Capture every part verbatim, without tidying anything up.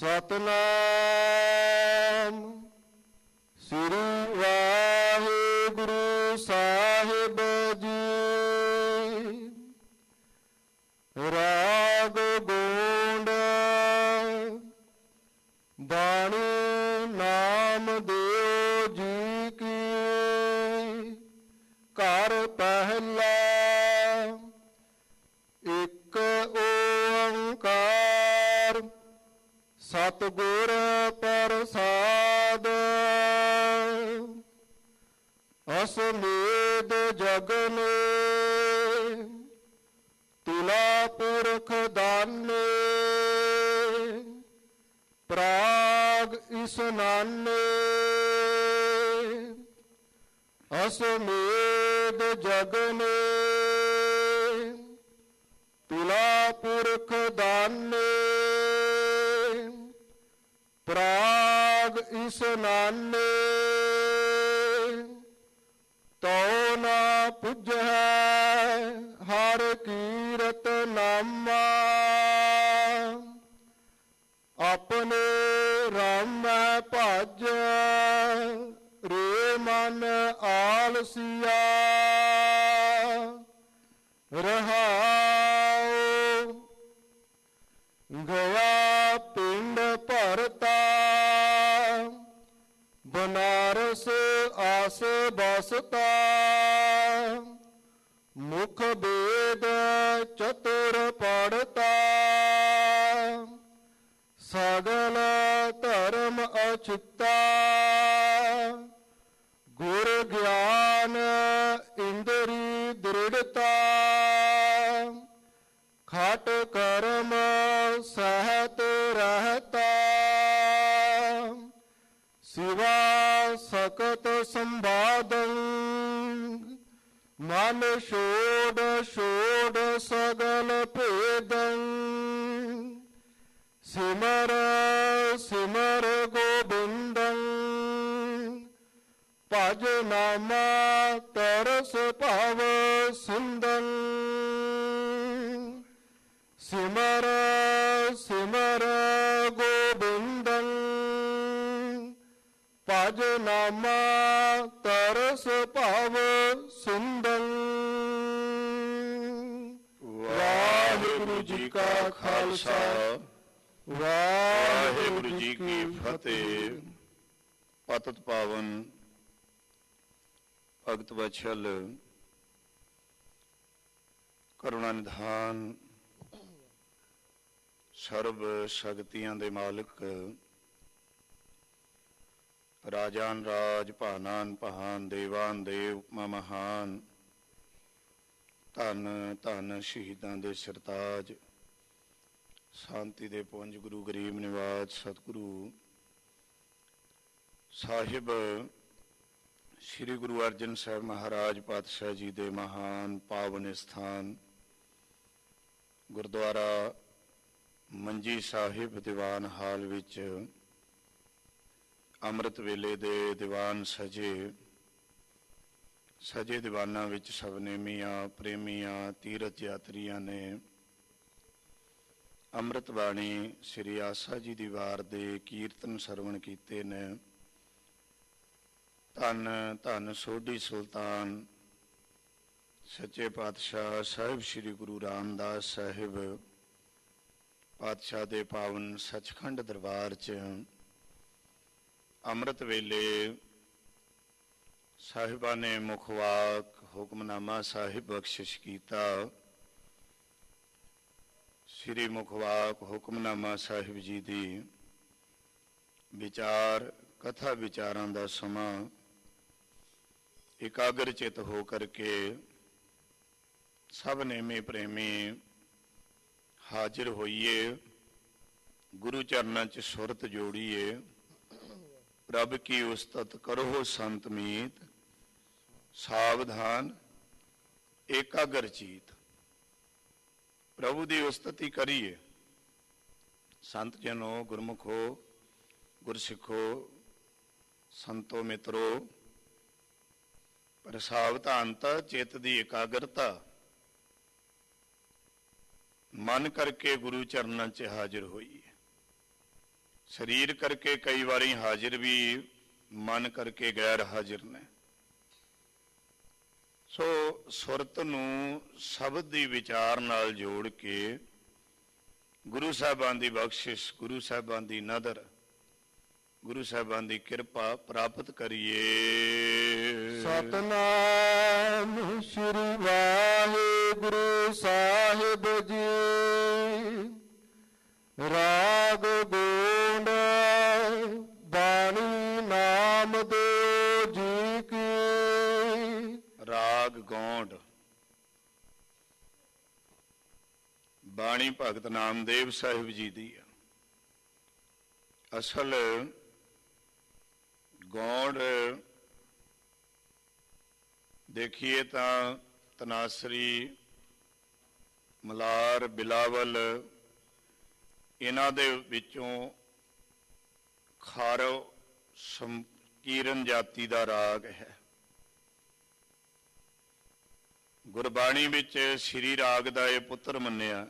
सतनाम श्री वाहिगुरु साहिब जी। राग गोंड बाणी नाम देव जी की। कर पहला एक ओंकार सतगुर प्रसाद। असमेध जगन तुला पुरख दाने। प्राग इसनाने असमेध जगन तुला पुरख दाने। प्राग इसनाने तो ना पुज है हर कीरत नामा। अपने राम भज रे मन आलसिया। रहाओ गया पिंड भरता बनारस आस बसता। मुख वेद चतुर पढ़ता सगल धर्म अछुता। गुर ज्ञान इंद्री दृढ़ता खाट कर्म सहत रहता। शिवा सकत संवादं मन छोड़ छोड़ सगल भेदं। सिमर सिमर गोविंदं भज नामा तरस भाव सिंदं। सिमर सिमर गोविंदं भज नामा तरस भाव सिंदं। वाहिगुरु जी का खालसा वाहिगुरु जी की फतेह। पतित पावन भगत वत्सल करुणा निधान सर्व शक्तियां दे मालिक राजान राज भानान भान देवान देव महान। धन धन शहीदां दे सरताज शांति दे पुंज गुरु गरीब निवाज सतगुरु साहिब श्री गुरु अर्जन साहब महाराज पातशाह जी दे महान पावन स्थान गुरुद्वारा मंजी साहिब दीवान हाल विच अमृत वेले दे दीवान सजे सजे दीवाना विच सबनेमियां प्रेमियां तीरथ यात्रियां ने अमृत बाणी श्री आसा जी दी वार दे कीर्तन सरवण कीते ने। धन धन सोढी सुल्तान सच्चे पातशाह साहिब श्री गुरु रामदास साहिब पातशाह दे पावन सचखंड दरबार च अमृत वेले साहिबा ने मुखवाक हुक्मनामा साहिब बख्शिश कीता। श्री मुखवाक हुक्मनामा साहिब जी दी विचार कथा विचारां दा समा एकाग्र चित हो करके सब नेमे प्रेमी हाजिर होइए। गुरु चरणों च सुरत जोड़िए। प्रभ की उस्तत करो संत मीत सावधान एकाग्र चीत। प्रभु की उस्तति करिए। संत जनो गुरमुखो गुरसिखो संतो मित्रो पर सावधानता चित की एकाग्रता मन करके गुरु चरणों च हाजिर होइए। ਸਰੀਰ ਕਰਕੇ ਕਈ ਵਾਰੀ ਹਾਜ਼ਰ ਵੀ, ਮਨ ਕਰਕੇ ਗੈਰ ਹਾਜ਼ਰ ਨੇ। ਸੋ ਸੁਰਤ ਨੂੰ ਸ਼ਬਦ ਦੀ ਵਿਚਾਰ ਨਾਲ ਜੋੜ ਕੇ ਗੁਰੂ ਸਾਹਿਬਾਨ ਦੀ ਬਖਸ਼ਿਸ਼, ਗੁਰੂ ਸਾਹਿਬਾਨ ਦੀ ਨਦਰ, ਗੁਰੂ ਸਾਹਿਬਾਨ ਦੀ ਕਿਰਪਾ ਪ੍ਰਾਪਤ ਕਰੀਏ। ਸਤਨਾਮ ਸ੍ਰੀ ਵਾਹਿਗੁਰੂ ਸਾਹਿਬ ਜੀ। ਰਾਗ ਗੋਂਡ ਬਾਣੀ ਨਾਮ ਦੇ ਜੀ ਕੀ। ਰਾਗ ਗੌਂਡ ਬਾਣੀ ਭਗਤ ਨਾਮਦੇਵ ਸਾਹਿਬ ਜੀ ਦੀ ਆ। ਅਸਲ ਗੌਂਡ ਦੇਖੀਏ ਤਾਂ ਤਨਾਸਰੀ, ਮਲਾਰ, ਬਿਲਾਵਲ, ਇਹਨਾਂ ਦੇ ਵਿੱਚੋਂ ਖਾਰਵ ਸੰਕੀਰਨ ਜਾਤੀ ਦਾ ਰਾਗ ਹੈ। ਗੁਰਬਾਣੀ ਵਿੱਚ ਸ਼੍ਰੀ ਰਾਗ ਦਾ ਇਹ ਪੁੱਤਰ ਮੰਨਿਆ।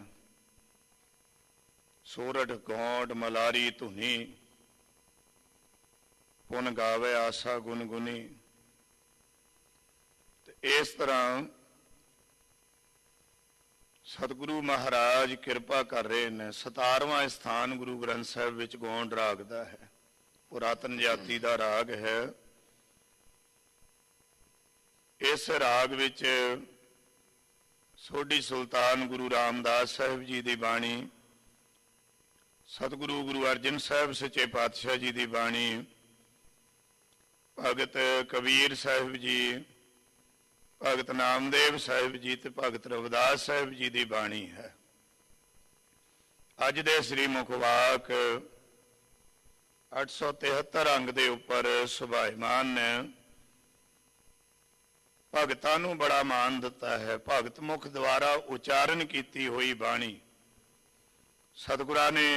ਸੋਰਠ, ਗੌਂਡ, ਮਲਾਰੀ, ਧੁਨੀ, ਪੁਨ ਗਾਵੇ ਆਸਾ ਗੁਣ ਗੁਨੀ। ਤੇ ਇਸ ਤਰ੍ਹਾਂ ਸਤਿਗੁਰੂ ਮਹਾਰਾਜ ਕਿਰਪਾ ਕਰ ਰਹੇ ਨੇ। ਸਤਾਰਵਾਂ ਸਥਾਨ ਗੁਰੂ ਗ੍ਰੰਥ ਸਾਹਿਬ ਵਿੱਚ ਗੌਂਡ ਰਾਗ ਦਾ ਹੈ। ਪੁਰਾਤਨ ਜਾਤੀ ਦਾ ਰਾਗ ਹੈ। ਇਸ ਰਾਗ ਵਿੱਚ ਸੋਢੀ ਸੁਲਤਾਨ ਗੁਰੂ ਰਾਮਦਾਸ ਸਾਹਿਬ ਜੀ ਦੀ ਬਾਣੀ, ਸਤਿਗੁਰੂ ਗੁਰੂ ਅਰਜਨ ਸਾਹਿਬ ਸੱਚੇ ਪਾਤਸ਼ਾਹ ਜੀ ਦੀ ਬਾਣੀ, ਭਗਤ ਕਬੀਰ ਸਾਹਿਬ ਜੀ, ਭਗਤ ਨਾਮਦੇਵ ਸਾਹਿਬ ਜੀ ਤੇ ਭਗਤ ਰਵਿਦਾਸ ਸਾਹਿਬ ਜੀ ਦੀ ਬਾਣੀ ਹੈ। ਅੱਜ ਦੇ ਸ੍ਰੀ ਮੁਖ ਵਾਕ ਅੱਠ ਸੌ ਤਿਹੱਤਰ ਅੰਗ ਦੇ ਉੱਪਰ ਸੁਭਾਇਮਾਨ ਨੇ। ਭਗਤਾਂ ਨੂੰ ਬੜਾ ਮਾਣ ਦਿੱਤਾ ਹੈ। ਭਗਤ ਮੁਖ ਦੁਆਰਾ ਉਚਾਰਨ ਕੀਤੀ ਹੋਈ ਬਾਣੀ ਸਤਿਗੁਰਾਂ ਨੇ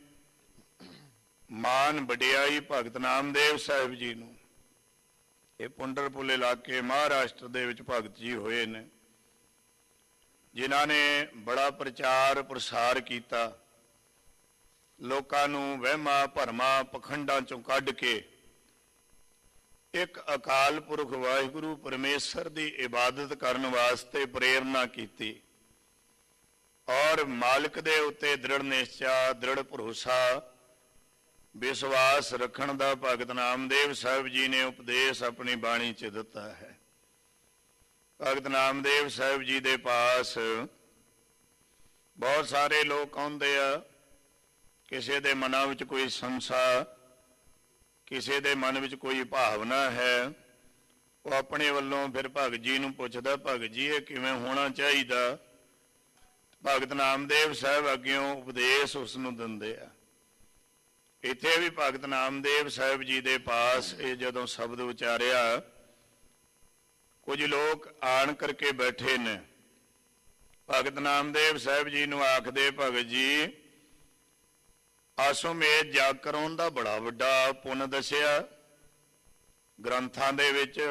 ਮਾਨ ਵਡਿਆਈ ਭਗਤ ਨਾਮਦੇਵ ਸਾਹਿਬ ਜੀ ਨੂੰ। ਇਹ ਪੁੰਡਰਪੁਰ ਇਲਾਕੇ ਮਹਾਰਾਸ਼ਟਰ ਦੇ ਵਿੱਚ ਭਗਤ ਜੀ ਹੋਏ ਨੇ, ਜਿਨ੍ਹਾਂ ਨੇ ਬੜਾ ਪ੍ਰਚਾਰ ਪ੍ਰਸਾਰ ਕੀਤਾ। ਲੋਕਾਂ ਨੂੰ ਵਹਿਮਾਂ ਭਰਮਾਂ ਪਖੰਡਾਂ ਚੋਂ ਕੱਢ ਕੇ ਇੱਕ ਅਕਾਲ ਪੁਰਖ ਵਾਹਿਗੁਰੂ ਪਰਮੇਸ਼ਰ ਦੀ ਇਬਾਦਤ ਕਰਨ ਵਾਸਤੇ ਪ੍ਰੇਰਨਾ ਕੀਤੀ ਔਰ ਮਾਲਕ ਦੇ ਉੱਤੇ ਦ੍ਰਿੜ ਨਿਸ਼ਚਾ, ਦ੍ਰਿੜ ਭਰੋਸਾ, ਵਿਸ਼ਵਾਸ ਰੱਖਣ ਦਾ ਭਗਤ ਨਾਮਦੇਵ ਸਾਹਿਬ ਜੀ ਨੇ ਉਪਦੇਸ਼ ਆਪਣੀ ਬਾਣੀ 'ਚ ਦਿੱਤਾ ਹੈ। ਭਗਤ ਨਾਮਦੇਵ ਸਾਹਿਬ ਜੀ ਦੇ ਪਾਸ ਬਹੁਤ ਸਾਰੇ ਲੋਕ ਆਉਂਦੇ ਆ। ਕਿਸੇ ਦੇ ਮਨਾਂ ਵਿੱਚ ਕੋਈ ਸੰਸਾ, ਕਿਸੇ ਦੇ ਮਨ ਵਿੱਚ ਕੋਈ ਭਾਵਨਾ ਹੈ, ਉਹ ਆਪਣੇ ਵੱਲੋਂ ਫਿਰ ਭਗਤ ਜੀ ਨੂੰ ਪੁੱਛਦਾ, ਭਗਤ ਜੀ ਇਹ ਕਿਵੇਂ ਹੋਣਾ ਚਾਹੀਦਾ? ਭਗਤ ਨਾਮਦੇਵ ਸਾਹਿਬ ਅੱਗਿਓਂ ਉਪਦੇਸ਼ ਉਸ ਨੂੰ ਦਿੰਦੇ ਆ। ਇੱਥੇ ਵੀ ਭਗਤ ਨਾਮਦੇਵ ਸਾਹਿਬ ਜੀ ਦੇ ਪਾਸ ਇਹ ਜਦੋਂ ਸ਼ਬਦ ਉਚਾਰਿਆ, ਕੁਝ ਲੋਕ ਆਣ ਕਰਕੇ ਬੈਠੇ ਨੇ। ਭਗਤ ਨਾਮਦੇਵ ਸਾਹਿਬ ਜੀ ਨੂੰ ਆਖਦੇ, ਭਗਤ ਜੀ ਆਸੋਮੇਧ ਜਾਗ ਕਰਾਉਣ ਦਾ ਬੜਾ ਵੱਡਾ ਪੁੰਨ ਦੱਸਿਆ ਗ੍ਰੰਥਾਂ ਦੇ ਵਿੱਚ।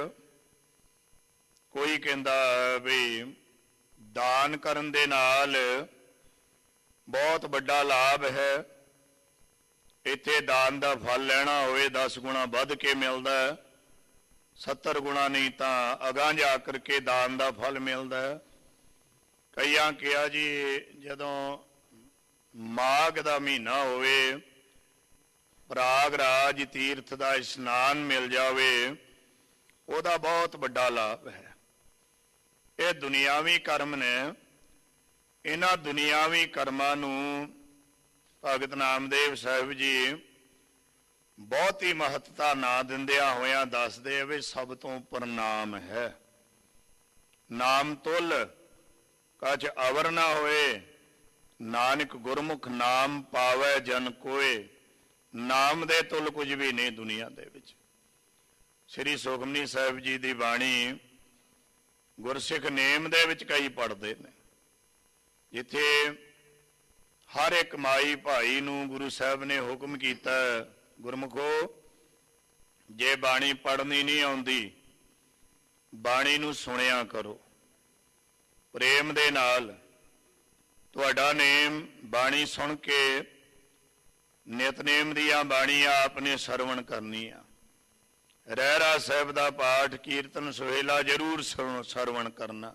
ਕੋਈ ਕਹਿੰਦਾ ਵੀ ਦਾਨ ਕਰਨ ਦੇ ਨਾਲ ਬਹੁਤ ਵੱਡਾ ਲਾਭ ਹੈ। ਇੱਥੇ ਦਾਨ ਦਾ ਫਲ ਲੈਣਾ ਹੋਵੇ ਦਸ ਗੁਣਾ ਵੱਧ ਕੇ ਮਿਲਦਾ, ਸੱਤਰ ਗੁਣਾ ਨਹੀਂ ਤਾਂ ਅਗਾਂਹ ਜਾ ਕਰਕੇ ਦਾਨ ਦਾ ਫਲ ਮਿਲਦਾ। ਕਈਆਂ ਕਿਹਾ ਜੀ ਜਦੋਂ ਮਾਘ ਦਾ ਮਹੀਨਾ ਹੋਵੇ, ਪ੍ਰਾਗਰਾਜ ਤੀਰਥ ਦਾ ਇਸ਼ਨਾਨ ਮਿਲ ਜਾਵੇ, ਉਹਦਾ ਬਹੁਤ ਵੱਡਾ ਲਾਭ ਹੈ। ਇਹ ਦੁਨਿਆਵੀ ਕਰਮ ਨੇ। ਇਹਨਾਂ ਦੁਨਿਆਵੀ ਕਰਮਾਂ ਨੂੰ ਭਗਤ ਨਾਮਦੇਵ ਸਾਹਿਬ ਜੀ ਬਹੁਤੀ ਮਹੱਤਤਾ ਨਾ ਦਿੰਦਿਆਂ ਹੋਇਆਂ ਦੱਸਦੇ ਵੀ ਸਭ ਤੋਂ ਉੱਪਰ ਨਾਮ ਹੈ। ਨਾਮ ਤੁਲ ਕਛ ਅਵਰ ਨਾ ਹੋਏ, ਨਾਨਕ ਗੁਰਮੁਖ ਨਾਮ ਪਾਵੈ ਜਨ ਕੋਏ। ਨਾਮ ਦੇ ਤੁਲ ਕੁਝ ਵੀ ਨਹੀਂ ਦੁਨੀਆ ਦੇ ਵਿੱਚ। ਸ੍ਰੀ ਸੁਖਮਨੀ ਸਾਹਿਬ ਜੀ ਦੀ ਬਾਣੀ ਗੁਰਸਿੱਖ ਨੇਮ ਦੇ ਵਿੱਚ ਕਈ ਪੜ੍ਹਦੇ ਨੇ, ਜਿੱਥੇ ਹਰ ਇੱਕ ਮਾਈ ਭਾਈ ਨੂੰ ਗੁਰੂ ਸਾਹਿਬ ਨੇ ਹੁਕਮ ਕੀਤਾ, ਗੁਰਮੁਖੋ ਜੇ ਬਾਣੀ ਪੜ੍ਹਨੀ ਨਹੀਂ ਆਉਂਦੀ, ਬਾਣੀ ਨੂੰ ਸੁਣਿਆ ਕਰੋ ਪ੍ਰੇਮ ਦੇ ਨਾਲ। ਤੁਹਾਡਾ ਨੇਮ ਬਾਣੀ ਸੁਣ ਕੇ ਨਿਤਨੇਮ ਦੀਆਂ ਬਾਣੀਆਂ ਆਪਨੇ ਸਰਵਣ ਕਰਨੀਆਂ। ਰਹਿਰਾਸ ਸਾਹਿਬ ਦਾ ਪਾਠ ਕੀਰਤਨ ਸੁਹੇਲਾ ਜ਼ਰੂਰ ਸਰਵਣ ਕਰਨਾ।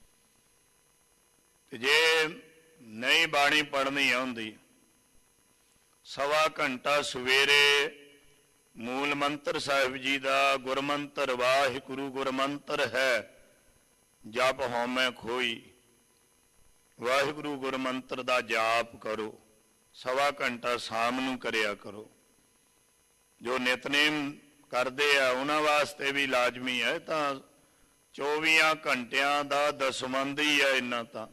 ਤੇ ਜੇ ਨਹੀਂ ਬਾਣੀ ਪੜ੍ਹਨੀ ਆਉਂਦੀ, ਸਵਾ ਘੰਟਾ ਸਵੇਰੇ ਮੂਲ ਮੰਤਰ ਸਾਹਿਬ ਜੀ ਦਾ ਗੁਰਮੰਤਰ ਵਾਹਿਗੁਰੂ ਗੁਰਮੰਤਰ ਹੈ, ਜਪ ਹਉਮੈ ਖੋਈ, ਵਾਹਿਗੁਰੂ ਗੁਰਮੰਤਰ ਦਾ ਜਾਪ ਕਰੋ। ਸਵਾ ਘੰਟਾ ਸ਼ਾਮ ਨੂੰ ਕਰਿਆ ਕਰੋ। ਜੋ ਨਿਤਨੇਮ ਕਰਦੇ ਆ ਉਹਨਾਂ ਵਾਸਤੇ ਵੀ ਲਾਜ਼ਮੀ ਹੈ। ਤਾਂ ਚੌਵੀਆਂ ਘੰਟਿਆਂ ਦਾ ਦਸਵੰਧ ਹੀ ਹੈ। ਇੰਨਾ ਤਾਂ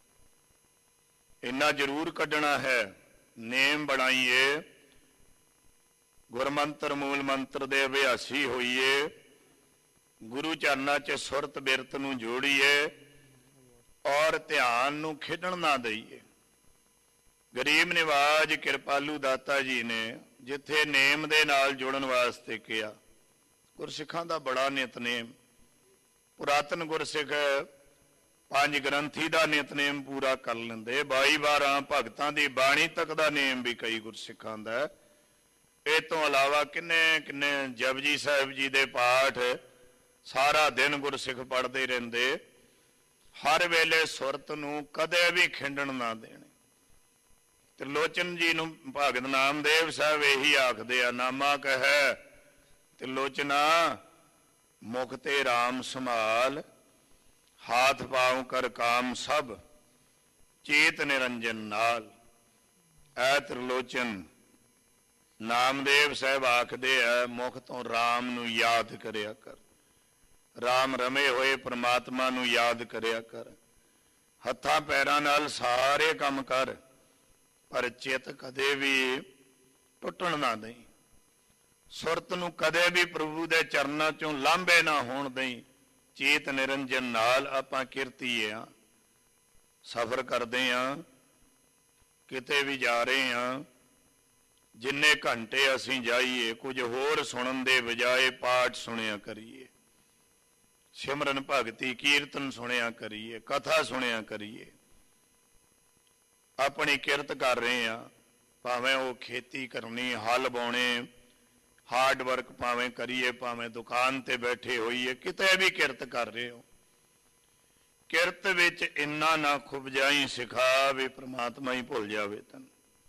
ਇੰਨਾ ਜ਼ਰੂਰ ਕੱਢਣਾ ਹੈ। ਨੇਮ ਬਣਾਈਏ, ਗੁਰਮੰਤਰ ਮੂਲ ਮੰਤਰ ਦੇ ਅਭਿਆਸੀ ਹੋਈਏ, ਗੁਰੂ ਚਰਨਾਂ 'ਚ ਸੁਰਤ ਬਿਰਤ ਨੂੰ ਜੋੜੀਏ ਔਰ ਧਿਆਨ ਨੂੰ ਖੇਡਣ ਨਾ ਦਈਏ। ਗਰੀਬ ਨਿਵਾਜ ਕਿਰਪਾਲੂ ਦਾਤਾ ਜੀ ਨੇ ਜਿੱਥੇ ਨੇਮ ਦੇ ਨਾਲ ਜੁੜਨ ਵਾਸਤੇ ਕਿਹਾ, ਗੁਰਸਿੱਖਾਂ ਦਾ ਬੜਾ ਨਿਤਨੇਮ, ਪੁਰਾਤਨ ਗੁਰਸਿੱਖ ਪੰਜ ਗ੍ਰੰਥੀ ਦਾ ਨਿਤਨੇਮ ਪੂਰਾ ਕਰ ਲੈਂਦੇ। ਬਾਈ ਬਾਰਾਂ ਭਗਤਾਂ ਦੀ ਬਾਣੀ ਤੱਕ ਦਾ ਨੇਮ ਵੀ ਕਈ ਗੁਰਸਿੱਖਾਂ ਦਾ। ਇਹ ਤੋਂ ਇਲਾਵਾ ਕਿੰਨੇ ਕਿੰਨੇ ਜਪਜੀ ਸਾਹਿਬ ਜੀ ਦੇ ਪਾਠ ਸਾਰਾ ਦਿਨ ਗੁਰਸਿੱਖ ਪੜ੍ਹਦੇ ਰਹਿੰਦੇ। ਹਰ ਵੇਲੇ ਸੁਰਤ ਨੂੰ ਕਦੇ ਵੀ ਖਿੰਡਣ ਨਾ ਦੇਣੇ। ਤਿਰਲੋਚਨ ਜੀ ਨੂੰ ਭਗਤ ਨਾਮਦੇਵ ਸਾਹਿਬ ਇਹੀ ਆਖਦੇ ਆ, ਨਾਮਾ ਕਹੈ ਤਿਰਲੋਚਨਾ ਮੁਖ ਤੇ ਰਾਮ ਸੰਭਾਲ, ਹਾਥ ਪਾਉ ਕਰ ਕਾਮ ਸਭ ਚੇਤ ਨਿਰੰਜਨ ਨਾਲ। ਐ ਤਿਰਲੋਚਨ, ਨਾਮਦੇਵ ਸਾਹਿਬ ਆਖਦੇ ਆ, ਮੁਖ ਤੋਂ ਰਾਮ ਨੂੰ ਯਾਦ ਕਰਿਆ ਕਰ, ਰਾਮ ਰਮੇ ਹੋਏ ਪ੍ਰਮਾਤਮਾ ਨੂੰ ਯਾਦ ਕਰਿਆ ਕਰ। ਹੱਥਾਂ ਪੈਰਾਂ ਨਾਲ ਸਾਰੇ ਕੰਮ ਕਰ, ਪਰ ਚਿੱਤ ਕਦੇ ਵੀ ਟੁੱਟਣ ਨਾ ਦੇਈ। ਸੁਰਤ ਨੂੰ ਕਦੇ ਵੀ ਪ੍ਰਭੂ ਦੇ ਚਰਨਾਂ ਚੋਂ ਲਾਂਭੇ ਨਾ ਹੋਣ ਦੇਈ। ਚੇਤ ਨਿਰੰਜਨ ਨਾਲ ਆਪਾਂ ਕਿਰਤੀਏ ਆ, ਸਫ਼ਰ ਕਰਦੇ ਆ, ਕਿਤੇ ਵੀ ਜਾ ਰਹੇ ਆ, ਜਿੰਨੇ ਘੰਟੇ ਅਸੀਂ ਜਾਈਏ ਕੁਝ ਹੋਰ ਸੁਣਨ ਦੇ ਬਜਾਏ ਪਾਠ ਸੁਣਿਆ ਕਰੀਏ, ਸਿਮਰਨ ਭਗਤੀ ਕੀਰਤਨ ਸੁਣਿਆ ਕਰੀਏ, ਕਥਾ ਸੁਣਿਆ ਕਰੀਏ। ਆਪਣੀ ਕਿਰਤ ਕਰ ਰਹੇ ਆ, ਭਾਵੇਂ ਉਹ ਖੇਤੀ ਕਰਨੀ, ਹਲ ਬਾਉਣੇ, ਹਾਰਡ ਵਰਕ ਭਾਵੇਂ ਕਰੀਏ, ਭਾਵੇਂ ਦੁਕਾਨ ਤੇ ਬੈਠੇ ਹੋਈਏ, ਕਿਤੇ ਵੀ ਕਿਰਤ ਕਰ ਰਹੇ ਹੋ। ਕਿਰਤ ਵਿੱਚ ਇੰਨਾ ਨਾ ਖੁੱਭ ਜਾਈ ਸਿਖਾ ਵੀ ਪ੍ਰਮਾਤਮਾ ਹੀ ਭੁੱਲ ਜਾਵੇ ਤੈਨੂੰ।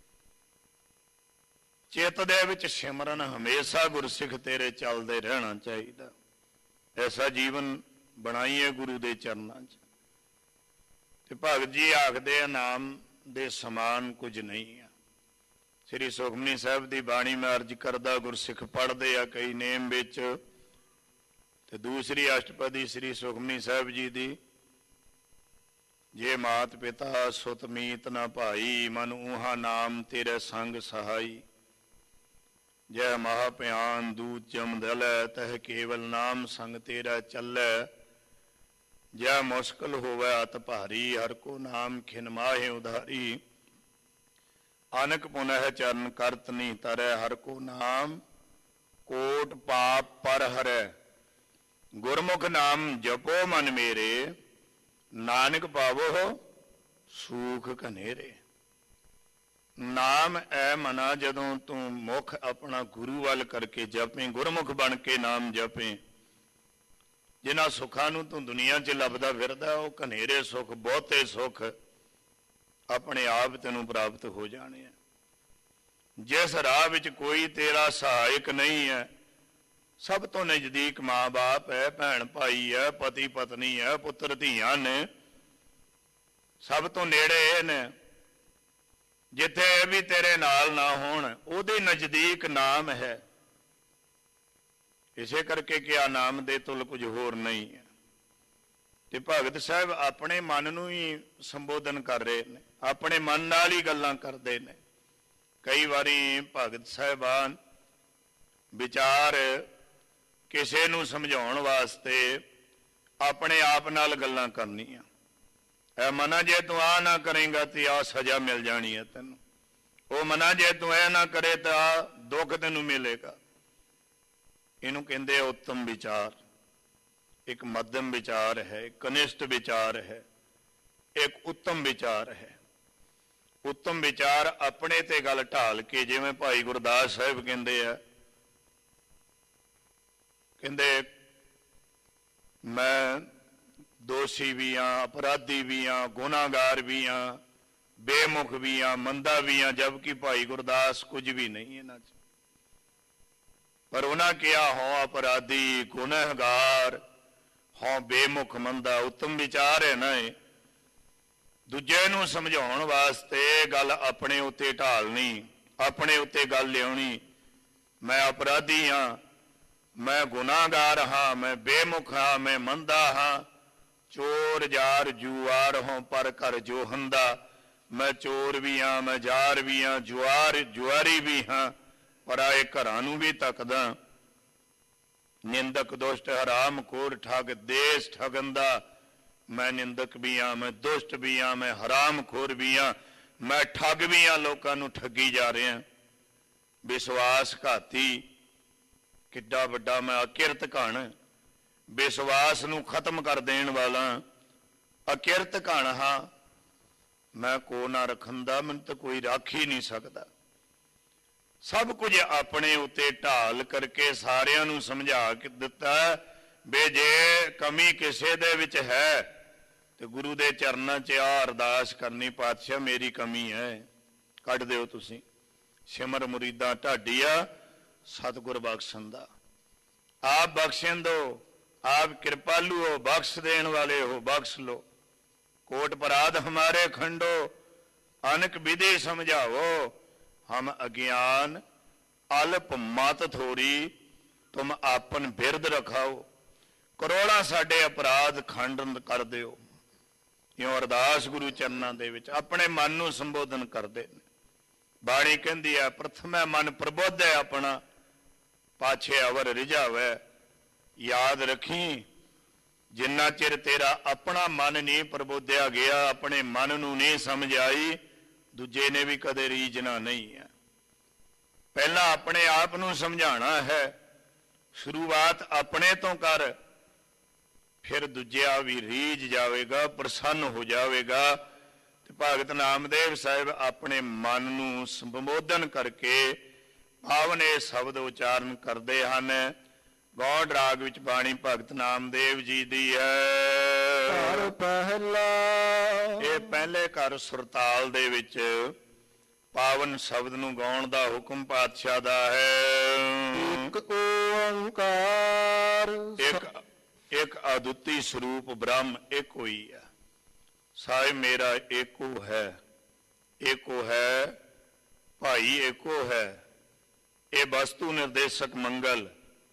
ਚਿੱਤ ਦੇ ਵਿੱਚ ਸਿਮਰਨ ਹਮੇਸ਼ਾ ਗੁਰਸਿੱਖ ਤੇਰੇ ਚੱਲਦੇ ਰਹਿਣਾ ਚਾਹੀਦਾ। ਐਸਾ ਜੀਵਨ ਬਣਾਈਏ ਗੁਰੂ ਦੇ ਚਰਨਾਂ 'ਚ। ਤੇ ਭਗਤ ਜੀ ਆਖਦੇ ਆ, ਨਾਮ ਦੇ ਸਮਾਨ ਕੁਝ ਨਹੀਂ ਆ। ਸ੍ਰੀ ਸੁਖਮਨੀ ਸਾਹਿਬ ਦੀ ਬਾਣੀ ਮੈਂ ਅਰਜ ਕਰਦਾ, ਗੁਰਸਿੱਖ ਪੜ੍ਹਦੇ ਆ ਕਈ ਨੇਮ ਵਿੱਚ। ਤੇ ਦੂਸਰੀ ਅਸ਼ਟਪਦੀ ਸ੍ਰੀ ਸੁਖਮਨੀ ਸਾਹਿਬ ਜੀ ਦੀ, ਜੇ ਮਾਤ ਪਿਤਾ ਸੁਤ ਮੀਤ ਨਾ ਭਾਈ, ਮਨ ਊਹਾ ਨਾਮ ਤੇਰੇ ਸੰਗ ਸਹਾਈ। ਜੈ ਮਹਾ ਭਿਆਨ ਦੂਤ ਜਮ ਦਲੈ, ਤਹ ਕੇਵਲ ਨਾਮ ਸੰਗ ਤੇਰਾ ਚੱਲੈ। ਜੈ ਮੁਸ਼ਕਲ ਹੋਵੇ ਅਤ ਭਾਰੀ, ਹਰ ਕੋ ਨਾਮ ਖਿਨ ਮਾਹੇ ਉਧਾਰੀ। ਅਨਕ ਪੁਨਹ ਚਰਨ ਕਰਤ ਨੀ ਤਰੈ, ਹਰ ਕੋ ਨਾਮ ਕੋਟ ਪਾਪ ਪਰ ਹਰੈ। ਗੁਰਮੁਖ ਨਾਮ ਜਪੋ ਮਨ ਮੇਰੇ, ਨਾਨਕ ਪਾਵੋ ਸੂਖ ਘਨੇਰੇ। ਨਾਮ ਐ ਮਨਾ ਜਦੋਂ ਤੂੰ ਮੁਖ ਆਪਣਾ ਗੁਰੂ ਵੱਲ ਕਰਕੇ ਜਪੇ, ਗੁਰਮੁਖ ਬਣ ਕੇ ਨਾਮ ਜਪੇ, ਜਿਨ੍ਹਾਂ ਸੁੱਖਾਂ ਨੂੰ ਤੂੰ ਦੁਨੀਆ 'ਚ ਲੱਭਦਾ ਫਿਰਦਾ, ਉਹ ਘਨੇਰੇ ਸੁੱਖ, ਬਹੁਤੇ ਸੁੱਖ ਆਪਣੇ ਆਪ ਤੈਨੂੰ ਪ੍ਰਾਪਤ ਹੋ ਜਾਣੇ ਆ। ਜਿਸ ਰਾਹ ਵਿੱਚ ਕੋਈ ਤੇਰਾ ਸਹਾਇਕ ਨਹੀਂ ਹੈ, ਸਭ ਤੋਂ ਨਜ਼ਦੀਕ ਮਾਂ ਬਾਪ ਹੈ, ਭੈਣ ਭਾਈ ਹੈ, ਪਤੀ ਪਤਨੀ ਹੈ, ਪੁੱਤਰ ਧੀਆਂ ਨੇ, ਸਭ ਤੋਂ ਨੇੜੇ ਨੇ। ਜਿੱਥੇ ਇਹ ਵੀ ਤੇਰੇ ਨਾਲ ਨਾ ਹੋਣ, ਉਹਦੇ ਨਜ਼ਦੀਕ ਨਾਮ ਹੈ। ਇਸੇ ਕਰਕੇ ਕਿਹਾ ਨਾਮ ਦੇ ਤੁਲ ਕੁਝ ਹੋਰ ਨਹੀਂ ਹੈ। ਤੇ ਭਗਤ ਸਾਹਿਬ ਆਪਣੇ ਮਨ ਨੂੰ ਹੀ ਸੰਬੋਧਨ ਕਰ ਰਹੇ ਨੇ, ਆਪਣੇ ਮਨ ਨਾਲ ਹੀ ਗੱਲਾਂ ਕਰਦੇ ਨੇ। ਕਈ ਵਾਰੀ ਭਗਤ ਸਾਹਿਬਾਨ ਵਿਚਾਰ ਕਿਸੇ ਨੂੰ ਸਮਝਾਉਣ ਵਾਸਤੇ ਆਪਣੇ ਆਪ ਨਾਲ ਗੱਲਾਂ ਕਰਨੀਆਂ। ਐ ਮਨਾ, ਜੇ ਤੂੰ ਆ ਨਾ ਕਰੇਂਗਾ ਤੇ ਆ ਸਜ਼ਾ ਮਿਲ ਜਾਣੀ ਹੈ ਤੈਨੂੰ। ਉਹ ਮਨਾ, ਜੇ ਤੂੰ ਇਹ ਨਾ ਕਰੇ ਤਾਂ ਆ ਦੁੱਖ ਤੈਨੂੰ ਮਿਲੇਗਾ। ਇਹਨੂੰ ਕਹਿੰਦੇ ਉੱਤਮ ਵਿਚਾਰ। ਇੱਕ ਮੱਧਮ ਵਿਚਾਰ ਹੈ, ਇੱਕ ਕਨਿਸ਼ਟ ਵਿਚਾਰ ਹੈ, ਇੱਕ ਉੱਤਮ ਵਿਚਾਰ ਹੈ। ਉੱਤਮ ਵਿਚਾਰ ਆਪਣੇ ਤੇ ਗੱਲ ਢਾਲ ਕੇ, ਜਿਵੇਂ ਭਾਈ ਗੁਰਦਾਸ ਸਾਹਿਬ ਕਹਿੰਦੇ ਆ, ਕਹਿੰਦੇ ਮੈਂ ਦੋਸ਼ੀ ਵੀ ਹਾਂ, ਅਪਰਾਧੀ ਵੀ ਹਾਂ, ਗੁਨਾਹਗਾਰ ਵੀ ਹਾਂ, ਬੇਮੁਖ ਵੀ ਹਾਂ, ਮੰਦਾ ਵੀ ਹਾਂ, ਜਦਕਿ ਭਾਈ ਗੁਰਦਾਸ ਕੁਝ ਵੀ ਨਹੀਂ ਇਹਨਾਂ 'ਚ। ਪਰ ਉਹਨਾਂ ਕਿਹਾ ਹੋਂ ਅਪਰਾਧੀ, ਗੁਨਾਹਗਾਰ, ਹੋਂ ਬੇਮੁਖ, ਮੰਦਾ। ਉੱਤਮ ਵਿਚਾਰ ਹੈ ਨਾ ਇਹ। ਦੂਜੇ ਨੂੰ ਸਮਝਾਉਣ ਵਾਸਤੇ ਗੱਲ ਆਪਣੇ ਉੱਤੇ ਢਾਲਣੀ, ਆਪਣੇ ਉੱਤੇ ਗੱਲ ਲਿਆਉਣੀ। ਮੈਂ ਅਪਰਾਧੀ ਹਾਂ, ਮੈਂ ਗੁਨਾਹਗਾਰ ਹਾਂ, ਮੈਂ ਬੇਮੁਖ ਹਾਂ, ਮੈਂ ਮੰਦਾ ਹਾਂ, ਚੋਰ ਜਾਰ ਜੁਆਰ ਹੋਂ ਪਰ ਘਰ ਜੋ ਹੰਦਾ। ਮੈਂ ਚੋਰ ਵੀ ਹਾਂ, ਮੈਂ ਜਾਰ ਵੀ ਹਾਂ, ਜੁਆਰ ਜੁਆਰੀ ਵੀ ਹਾਂ, ਪਰ ਆਏ ਘਰਾਂ ਨੂੰ ਵੀ ਤੱਕਦਾ। ਨਿੰਦਕ ਦੁਸ਼ਟ ਹਰਾਮ ਖੋਰ ਠੱਗ ਦੇਸ਼ ਠਗੰਦਾ। ਮੈਂ ਨਿੰਦਕ ਵੀ ਹਾਂ, ਮੈਂ ਦੁਸ਼ਟ ਵੀ ਹਾਂ, ਮੈਂ ਹਰਾਮ ਖੋਰ ਵੀ ਹਾਂ, ਮੈਂ ਠੱਗ ਵੀ ਹਾਂ, ਲੋਕਾਂ ਨੂੰ ਠੱਗੀ ਜਾ ਰਿਹਾ। ਵਿਸ਼ਵਾਸ ਘਾਤੀ, ਕਿੱਡਾ ਵੱਡਾ ਮੈਂ ਅਕਿਰਤ ਘਣ, ਵਿਸ਼ਵਾਸ ਨੂੰ ਖਤਮ ਕਰ ਦੇਣ ਵਾਲਾ ਅਕਿਰਤ ਘਣ ਹਾਂ। ਮੈਂ ਕੋ ਨਾ ਰੱਖੰਦਾ, ਮੈਨੂੰ ਤਾਂ ਕੋਈ ਰੱਖ ਹੀ ਨਹੀਂ ਸਕਦਾ। ਸਭ ਕੁਝ ਆਪਣੇ ਉੱਤੇ ਢਾਲ ਕਰਕੇ ਸਾਰਿਆਂ ਨੂੰ ਸਮਝਾ ਕੇ ਦਿੱਤਾ ਵੀ ਜੇ ਕਮੀ ਕਿਸੇ ਦੇ ਵਿੱਚ ਹੈ ਤੇ ਗੁਰੂ ਦੇ ਚਰਨਾਂ 'ਚ ਆ ਅਰਦਾਸ ਕਰਨੀ, ਪਾਤਸ਼ਾਹ ਮੇਰੀ ਕਮੀ ਹੈ, ਕੱਢ ਦਿਓ ਤੁਸੀਂ। ਸਿਮਰ ਮੁਰੀਦਾਂ ਢਾਡੀਆ ਸਤਿਗੁਰ ਬਖਸ਼ਣ ਦਾ। ਆਪ ਬਖਸ਼ਣ ਦੋ, ਆਪ ਕਿਰਪਾਲੂ ਹੋ, ਬਖਸ਼ ਦੇਣ ਵਾਲੇ ਹੋ, ਬਖਸ਼ ਲੋ। कोट पराध हमारे खंडो, अनक विधि समझाओ, हम अज्ञान अल्प मत थोड़ी, तुम आपन बिरद रखाओ। करोड़ा साडे अपराध खंडन कर दिओ। इउं अरदास गुरु चरनां दे विच अपने मन नूं संबोधन करदे ने। बाणी कहंदी है प्रथम मन प्रबोध है अपना, पाछे अवर रिझावे। याद रखी जिन्ना चिर तेरा अपना मन नहीं प्रबोधिया गया, अपने मन नूं नहीं समझ आई, दूजे ने भी कदे रीझना नहीं है। पहला अपने आप नूं समझाना है, शुरुआत अपने तो कर, फिर दूजिया भी रीझ जाएगा, प्रसन्न हो जाएगा। ते भगत नामदेव साहिब अपने मन नूं संबोधन करके पावन ये शब्द उचारण करते हैं। गौड़ राग विच बाणी भगत नामदेव जी दी है। घर पहला ये पहले घर सुरताल दे विच पावन शब्द नूं गाउण दा हुक्म पातशाह दा है। एक ओंकार, एक एक अद्वितीय स्वरूप ब्रह्म एक होई है। साहिब मेरा एको है, एको है भाई, एको है। ये वस्तु निर्देशक मंगल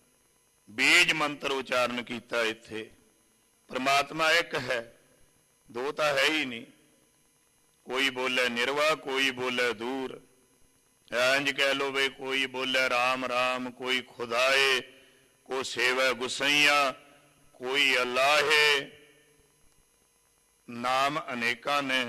बीज मंत्र उचारण किया। इत्थे परमात्मा एक है, दो तो है ही नहीं। कोई बोले निर्वा, कोई बोले दूर। इंज कह लो वे कोई बोले राम राम, कोई खुदाए, को सेवा गुसैया, कोई अल्लाहे। नाम अनेका ने,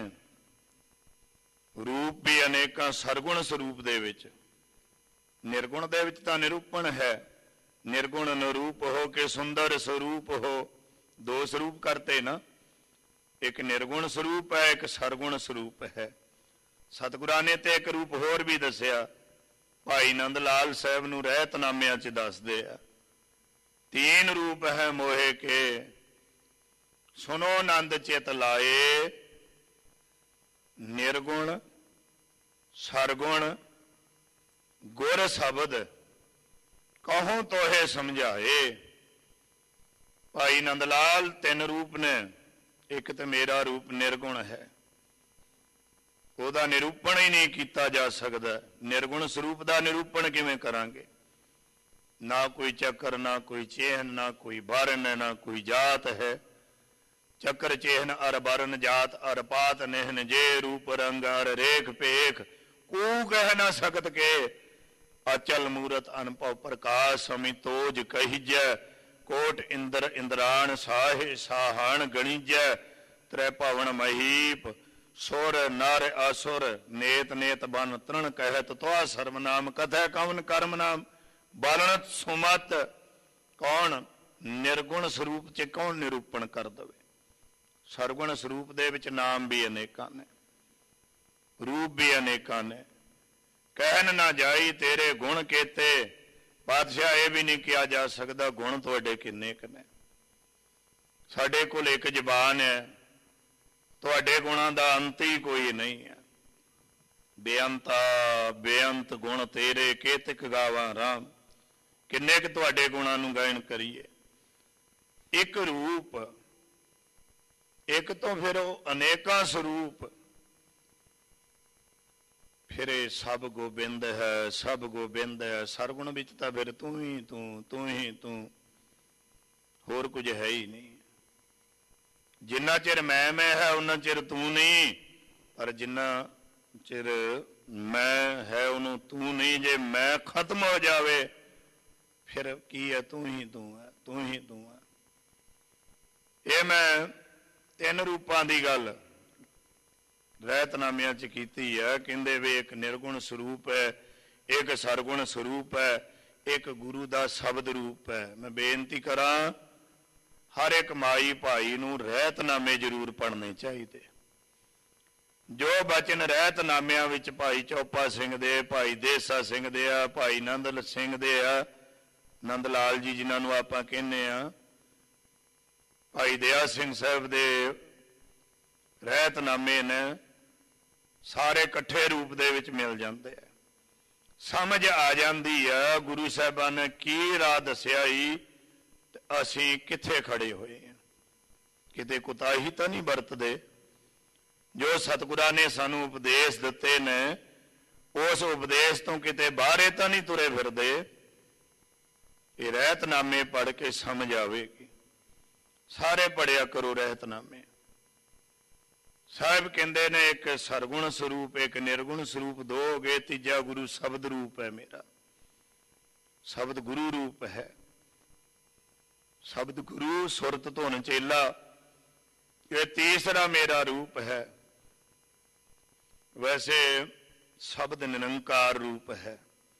रूप भी अनेका। सरगुण स्वरूप दे विच, निर्गुण दे विच तां निरूपण है। निर्गुण निरूप हो के सुंदर स्वरूप हो, दो स्वरूप करते ना। एक निर्गुण स्वरूप है, एक सरगुण स्वरूप है। सतगुरां ने ते एक रूप होर भी दसिया, भाई नंद लाल साहब नूं रहतनामिਆਂ च दसदे आ। तीन रूप है मोहे के, सुनो नंद चित लाए। निर्गुण, सरगुण, गुर शब्द कहूं तो है समझाए। भाई नंदलाल तीन रूप ने, एक तो मेरा रूप निर्गुण है, ਉਹਦਾ निरूपण ही नहीं किया जा सकता। निर्गुण स्वरूप का निरूपण किवें करांगे? ना कोई चक्कर, ना कोई चेहन, ना कोई बारन, ना कोई जात है। चक्कर चेहन अर बारन, जात अर पात नेहन, जे रूप रंग अर रेख पेख, को कह ना सकत के। अचल मूरत अनपव प्रकाश, समितोज कहिज। कोट इंद्र इंद्राण, साहे साहण गणिज। त्रै भवन महीप, सुर नर असुर। नेत नेत बन तृण कहत, तो सर्वनाम कथय कवन कर्म नाम। बालनत सुमत। कौन निर्गुण स्वरूप च कौन निरूपण कर दवे? सरगुण स्वरूप दे विच नाम भी अनेकां ने। रूप भी अनेकां ने, कहन ना जाई तेरे गुण केते। पातशाह ये भी नहीं किया जा सकता गुण तुहाडे किन्ने क ने। साडे कोल एक जबान है, तुहाडे गुणां दा अंत ही कोई नहीं है। बेअंता बेअंत गुण तेरे केतक गावां राम। किन्ने क तुहाडे गुणां नूं गायन करिए। एक रूप, एक तो फिर अनेकां स्वरूप, फिर सब गोबिंद है, सब गोबिंद है। सरगुण विच तां फिर तू ही तू, तू ही तू, होर कुछ है ही नहीं। जिन्ना चिर मैं मैं है उन्ना चिर तू नहीं, पर जिन्ना चिर मैं है उन्हों तू नहीं। जे मैं खत्म हो जावे फिर की है, तू ही तू है, तू ही तू है। ये मैं तीन रूपां दी गल रहतनामियां च कीती है। कहंदे वे एक निर्गुण स्वरूप है, एक सरगुण स्वरूप है, एक गुरु दा शब्द रूप है। मैं बेनती करा हर एक माई भाई नूं रहतनामे जरूर पढ़ने चाहिए। जो बचन रहतनामियां विच भाई चौपा सिंह दे, भाई देसा सिंह दे आ, भाई नंद सिंह दे आ, नंद लाल जी जिन्हां नूं आपां कहने आ, भाई दया सिंह साहब दे रहतनामे ने सारे इकट्ठे रूप दे विच मिल जाते हैं। समझ आ जाती है गुरु साहबान ने की राह दसिया ही, असीं कित्थे खड़े होए हैं। किते कुताही तो नहीं बरतदे। जो सतगुरां ने सानू उपदेश दिते ने उस उपदेश तो किते बाहरे तो नहीं तुरे फिरदे। ये रहतनामे पढ़ के समझ आवेगी। सारे पढ़िया करो रहतनामे। साहब कहते ने एक सरगुण स्वरूप, एक निर्गुण स्वरूप, दो हो गए, तीजा गुरु शब्द रूप है मेरा। शब्द गुरु रूप है। शब्द गुरु सुरत धुन चेला, ये तीसरा मेरा रूप है। वैसे शब्द निरंकार रूप है।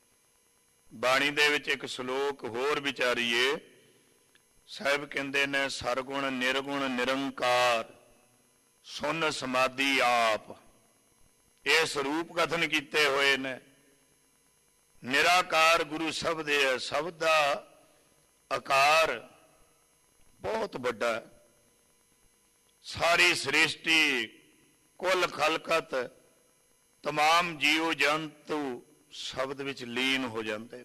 बाणी दे विच एक श्लोक होर विचारीए। साहब कहते ने सरगुण निर्गुण निरंकार सुन समाधि आप। ये स्वरूप कथन किए हुए ने। निराकार गुरु शब्द है। शब्द का आकार बहुत बड़ा है। सारी सृष्टि कुल खलकत तमाम जीव जंतु शब्द विच लीन हो जाते।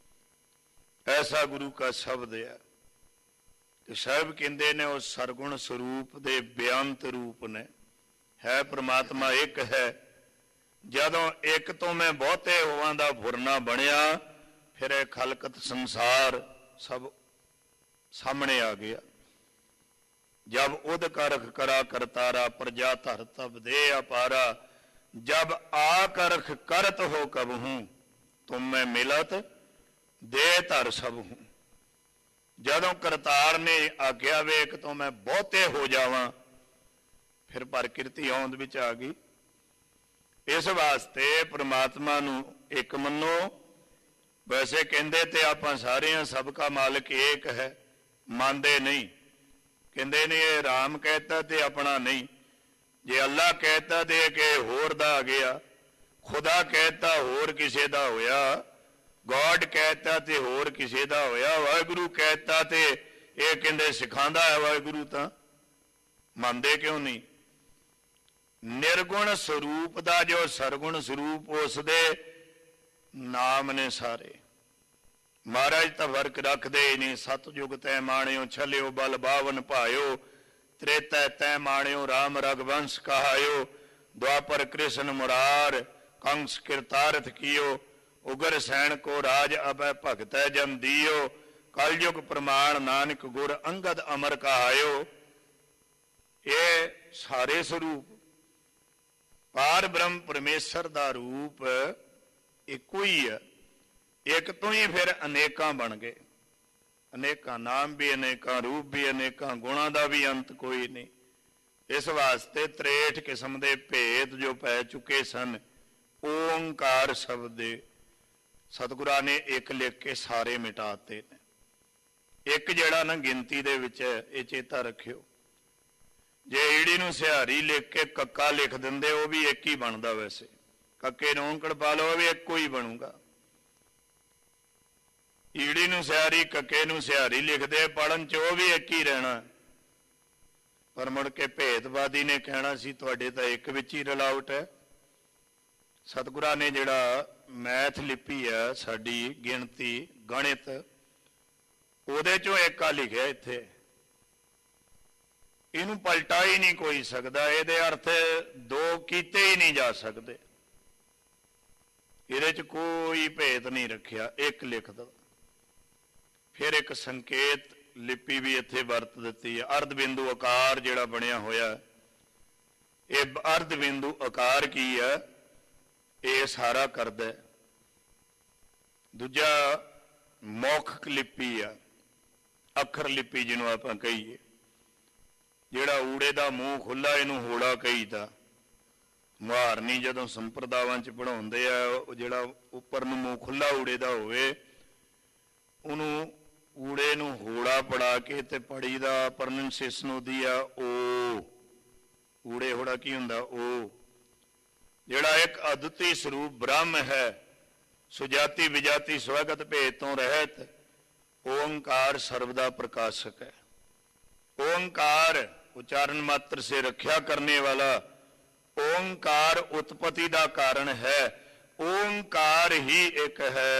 ऐसा गुरु का शब्द है। तो साहब कहते ने उस सरगुण स्वरूप दे बेअंत रूप ने है। परमात्मा एक है। जदों एक तो मैं बहुते होवां दा फुरना बनिया, फिर यह खलकत संसार सब सामने आ गया। जब उद करख करा करतारा, प्रजा धर तब दे अपारा। जब आ करख करत हो कब हूं, तुम मैं मिलत दे धर सब हूं। जदों करतार ने आख्या वे एक तो मैं बहुते हो जावां, फिर प्रकृति औंद विच आ गई। इस वास्ते परमात्मा नूं एक मनो। वैसे कहंदे ते आपां सारे सबका मालिक एक है, मानते नहीं। कहंदे ने ये राम कहता ते अपना नहीं। जे अल्लाह कहता ते कि होर दा आ गया, खुदा कहता होर किसे दा होया, गॉड कहता ते होर किसे दा होया, वाहिगुरु कहता ते ये कहंदे सिखांदा है वाहिगुरु। तां मानते क्यों नहीं? निर्गुण स्वरूप दा जो सरगुण स्वरूप उस दे नाम ने सारे। महाराज तो फर्क रखते ही नहीं। सतयुग तै माणियो छलियो बल बावन भायो, त्रेता तै माणियो राम रघुवंश कहायो, द्वापर कृष्ण मुरार कंस कृतार्थ कियो, उगर सैन को राज अभय भगत जन दियो, कलयुग प्रमाण नानक गुर अंगद अमर कहायो। ये सारे स्वरूप पार ब्रह्म परमेश्वर दा रूप इको ही है। एक तो ही फिर अनेकां बन गए। अनेकां नाम भी अनेकां, रूप भी अनेकां, गुणां दा भी अंत कोई नहीं। इस वास्ते त्रेठ किस्म के भेद जो पै चुके सन, ओंकार शब्द सतगुरां ने एक लिख के सारे मिटाते ने। एक जड़ा ना गिनती दे विच ये चेता रखियो, ਜੇ ਈੜੀ ਨੂੰ ਸਿਹਾਰੀ ਲਿਖ ਕੇ ਕੱਕਾ ਲਿਖ ਦਿੰਦੇ ਉਹ ਵੀ ਇੱਕ ਹੀ ਬਣਦਾ, ਵੈਸੇ ਕੱਕੇ ਨੂੰ ਔਂਕੜ ਪਾ ਲਓ ਉਹ ਵੀ ਇੱਕੋ ਹੀ ਬਣੂਗਾ। ਈੜੀ ਨੂੰ ਸਿਹਾਰੀ ਕੱਕੇ ਨੂੰ ਸਿਹਾਰੀ ਲਿਖਦੇ ਪੜਨ ਚ ਉਹ ਵੀ ਇੱਕ ਹੀ ਰਹਿਣਾ, ਪਰ ਮੁੜ ਕੇ ਭੇਦਵਾਦੀ ਨੇ ਕਹਿਣਾ ਸੀ ਤੁਹਾਡੇ ਤਾਂ ਇੱਕ ਵਿੱਚ ਹੀ ਰਲਾਵਟ ਹੈ। ਸਤਿਗੁਰਾਂ ਨੇ ਜਿਹੜਾ ਮੈਥ ਲਿਪੀ ਹੈ ਸਾਡੀ ਗਿਣਤੀ ਗਣਿਤ, ਉਹਦੇ ਚੋਂ ਇੱਕ ਆ ਲਿਖਿਆ ਇੱਥੇ, ਇਹਨੂੰ ਪਲਟਾ ਹੀ ਨਹੀਂ ਕੋਈ ਸਕਦਾ, ਇਹਦੇ ਅਰਥ ਦੋ ਕੀਤੇ ਹੀ ਨਹੀਂ ਜਾ ਸਕਦੇ, ਇਹਦੇ ਚ ਕੋਈ ਭੇਦ ਨਹੀਂ ਰੱਖਿਆ, ਇੱਕ ਲਿਖ ਦੋ। ਫਿਰ ਇੱਕ ਸੰਕੇਤ ਲਿਪੀ ਵੀ ਇੱਥੇ ਵਰਤ ਦਿੱਤੀ ਹੈ, ਅਰਧ ਬਿੰਦੂ ਆਕਾਰ ਜਿਹੜਾ ਬਣਿਆ ਹੋਇਆ, ਇਹ ਅਰਧ ਬਿੰਦੂ ਆਕਾਰ ਕੀ ਹੈ, ਇਹ ਸਾਰਾ ਕਰਦਾ। ਦੂਜਾ ਮੌਖਿਕ ਲਿਪੀ ਆ, ਅੱਖਰ ਲਿਪੀ ਜਿਹਨੂੰ ਆਪਾਂ ਕਹੀਏ, ਜਿਹੜਾ ਊੜੇ ਦਾ ਮੂੰਹ ਖੁੱਲਾ ਇਹਨੂੰ ਹੋੜਾ ਕਹੀਦਾ। ਮੁਹਾਰਨੀ ਜਦੋਂ ਸੰਪਰਦਾਵਾਂ ਚ ਪੜਾਉਂਦੇ ਆ, ਉਹ ਜਿਹੜਾ ਉੱਪਰ ਨੂੰ ਮੂੰਹ ਖੁੱਲਾ ਊੜੇ ਦਾ ਹੋਵੇ ਉਹਨੂੰ ਊੜੇ ਨੂੰ ਹੋੜਾ ਪੜਾ ਕੇ ਤੇ ਪੜੀ ਦਾ ਪ੍ਰੋਨੰਸੀਏਸ਼ਨ ਉਹਦੀ ਆ ਓ, ਊੜੇ ਹੋੜਾ ਕੀ ਹੁੰਦਾ ਓ। ਜਿਹੜਾ ਇੱਕ ਅਦੁੱਤੀ ਸਰੂਪ ਬ੍ਰਹਮ ਹੈ, ਸੁਜਾਤੀ ਵਿਜਾਤੀ ਸਵਗਤ ਭੇਦ ਤੋਂ ਰਹਿਤ, ओंकार सर्वदा प्रकाशक है। ओंकार उच्चारण मात्र से रक्षा करने वाला, ओंकार उत्पत्ति का कारण है, ओंकार ही एक है।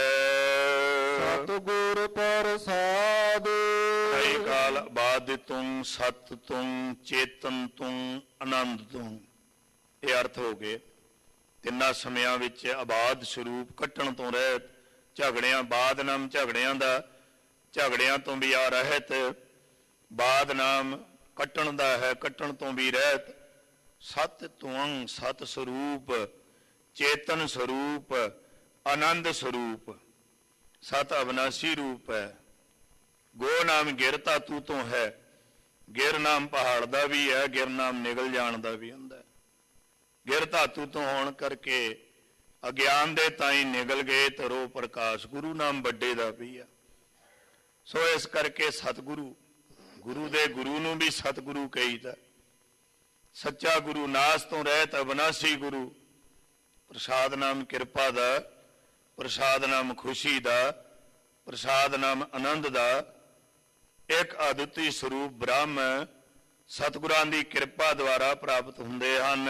सतगुर प्रसाद कई काल बाद तुम सत तुम चेतन तुम आनंद तुम, ये अर्थ हो गए। तिना समयां विच आबाद स्वरूप कट्टण तो रहत, झगड़ियां बाद नाम झगड़ियां दा, झगड़ियां तो भी आ रहत, बाद नाम कट्टण दा है, कट्टण तो भी रहत। सत तुअं सत स्वरूप, चेतन स्वरूप, आनंद स्वरूप, सत अविनाशी रूप है। गो नाम गिर धातु तो है, गिर नाम पहाड़ का भी है, गिर नाम निगल जाण का भी हुंदा है। गिर धातु तो होण करके अज्ञान दे ताई निगल गए तो रो प्रकाश, गुरु नाम बड़े का भी है। सो इस करके सतगुरु, गुरु दे गुरु नूं भी सतगुरु कहीदा। सच्चा गुरु नास तो रहत अविनाशी गुरु, प्रसाद नाम किरपा दा, प्रसाद नाम खुशी दा, प्रसाद नाम आनंद दा। एक अद्वितीय स्वरूप ब्रह्म सतगुरां दी किरपा द्वारा प्राप्त हुंदे हन।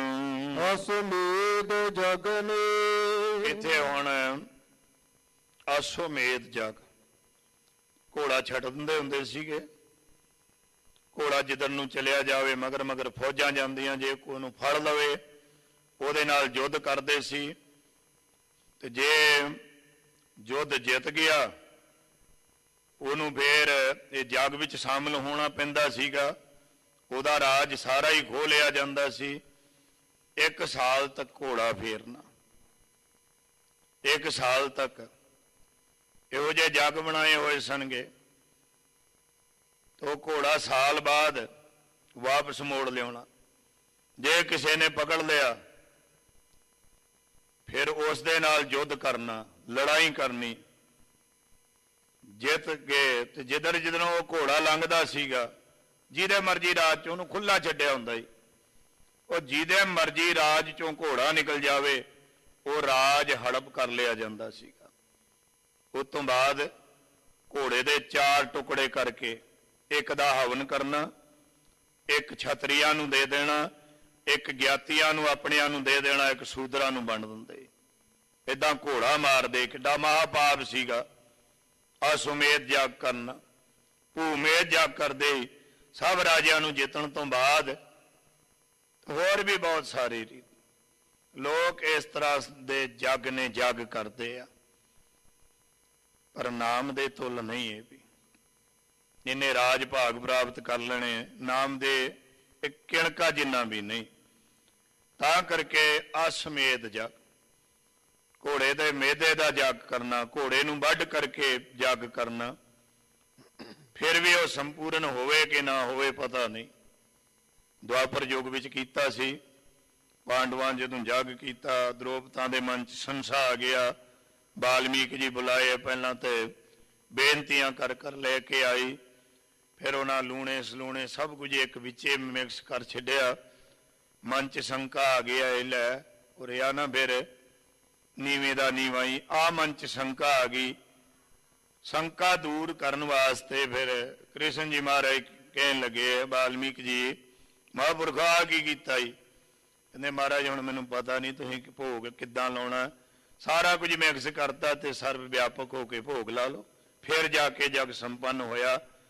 असमेध जग ने, इत्थे हुण अश्वमेध जग, घोड़ा छड्ड दिंदे हुंदे सीगे। घोड़ा जिधर नूं चलिया जावे मगर मगर फौजां जांदियां, जे कोई नूं फड़ लवे ਉਹਦੇ ਨਾਲ युद्ध करते सी, ते जे युद्ध जित गया ਉਹਨੂੰ फिर ਇਹ जग विच शामिल होना पैंदा सीगा, ਉਹਦਾ राज सारा ही खो लिया जांदा सी। एक साल तक घोड़ा फेरना, एक साल तक ਇਹੋ ਜਿਹੇ जग बनाए हुए सनगे। तो घोड़ा साल बाद वापस मोड़ लिया, जे किसी ने पकड़ लिया फिर उस दे नाल युद्ध करना, लड़ाई करनी। जित गए तो जिधर जिधर वो घोड़ा लंघदा सीगा, जिहदे मर्जी राज चों उहनूं खुला छड्डिया हुंदा सी। वो जिहदे मर्जी राज चों घोड़ा निकल जावे वो राज हड़प कर लिया जांदा सीगा। उस तों बाद घोड़े दे चार टुकड़े करके एक दा हवन करना, एक छतरियां नूं दे देना, एक ज्ञातियां नूं अपणियां नूं दे देना, एक सूदरां नूं वंड दिंदे। इदां घोड़ा मार दे, किड्डा महापाप सीगा। असुमेध जाग करना, भूमेध जाग करदे सब राजियां नूं जितण तो बाद होर भी बहुत सारी रीत लोग इस तरह दे जग ने जग करते आ, पर नाम दे तुल नहीं है। भी इन्हें राज भाग प्राप्त कर लेने, नाम दे एक किणका जिन्ना भी नहीं। तां करके असमेध जग, घोड़े दे मेदे दा जग करना, घोड़े नूं वढ करके जग करना, फिर भी वह संपूर्ण होवे कि ना होवे पता नहीं। द्वापर युग विच कीता सी, पांडवां जदों जग कीता, द्रौपदी दे मन च संशा आ गया। वाल्मीकि जी बुलाए, पहलां ते बेनतियां कर कर लेके आई, फिर उन्हें लूने सलूने सब कुछ एक विचे मिक्स कर छड्या। मन च शंका आ गया, लै और या ना फिर नीवे दा नीवा ही आ मन च शंका आ गई। शंका दूर करने वास्ते फिर कृष्ण जी महाराज कहन लगे, वाल्मीकि जी महापुरख आ की कीता जी? कहते महाराज हुण मैनूं पता नहीं तुसीं भोग किद्दां लाउणा, सारा कुछ मिक्स करता ते सर्व व्यापक होके भोग ला लो, फिर जाके जग संपन्न होया।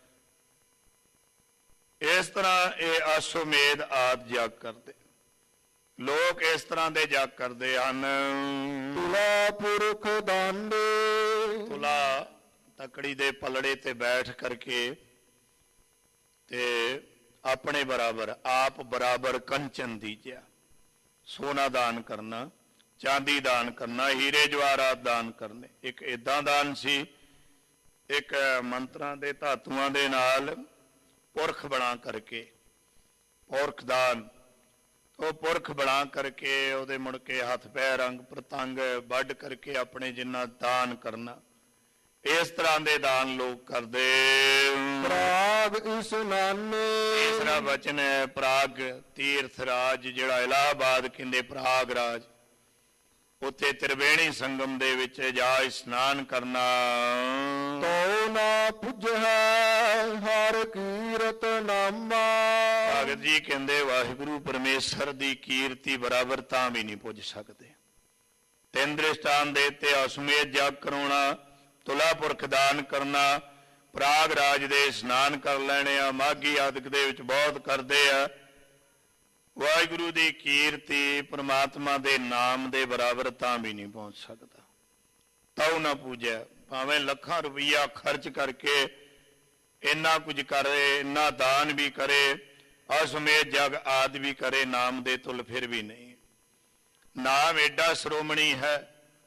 इस तरह ये अश्वमेध आदि जग करते लोग, इस तरह के जग करते हैं। तुला पुरख दांडे, तुला तकड़ी दे पलड़े ते बैठ करके ते अपने बराबर आप बराबर कंचन दीजिया, सोना दान करना, चांदी दान करना, हीरे जवाहरात दान करने। एक इदां दान सी, एक मंत्रां दे धातुआं दे नाल पुरख बना करके, पुरख दान वो पुरख बना करके ਉਹਦੇ मुड़ के हथ पैर अंग प्रतंग ਵੱਢ करके अपने जिन्ना दान करना। इस तरह के दान लोग करते। प्राग इस्नाने, तीसरा वचन है प्राग तीर्थ राज, जिहड़ा इलाहाबाद कहंदे प्राग राज, उत्थे त्रिवेणी संगम दे विच जा स्नान करना। तो ना पुजै हर कीरत नामा, भगत जी कहंदे वाहिगुरु परमेश्वर दी कीर्ति बराबर तां भी नहीं पुज सकते। तीन दृष्टांत देते, अश्वमेध जग कराउणा, तुला पुरख दान करना, प्राग राज दे स्नान कर लैणे आ, माघी आदਿਕ ਦੇ ਵਿੱਚ बहुत करते आ। वाहिगुरु की कीर्ति परमात्मा के नाम के बराबर तां भी नहीं पहुँच सकता। ताऊ ना पूजै, भावें लखां रुपया खर्च करके इन्ना कुछ करे, इन्ना दान भी करे, अश्वमेध जग आदि भी करे, नाम दे तुल फिर भी नहीं। नाम एडा श्रोमणी है,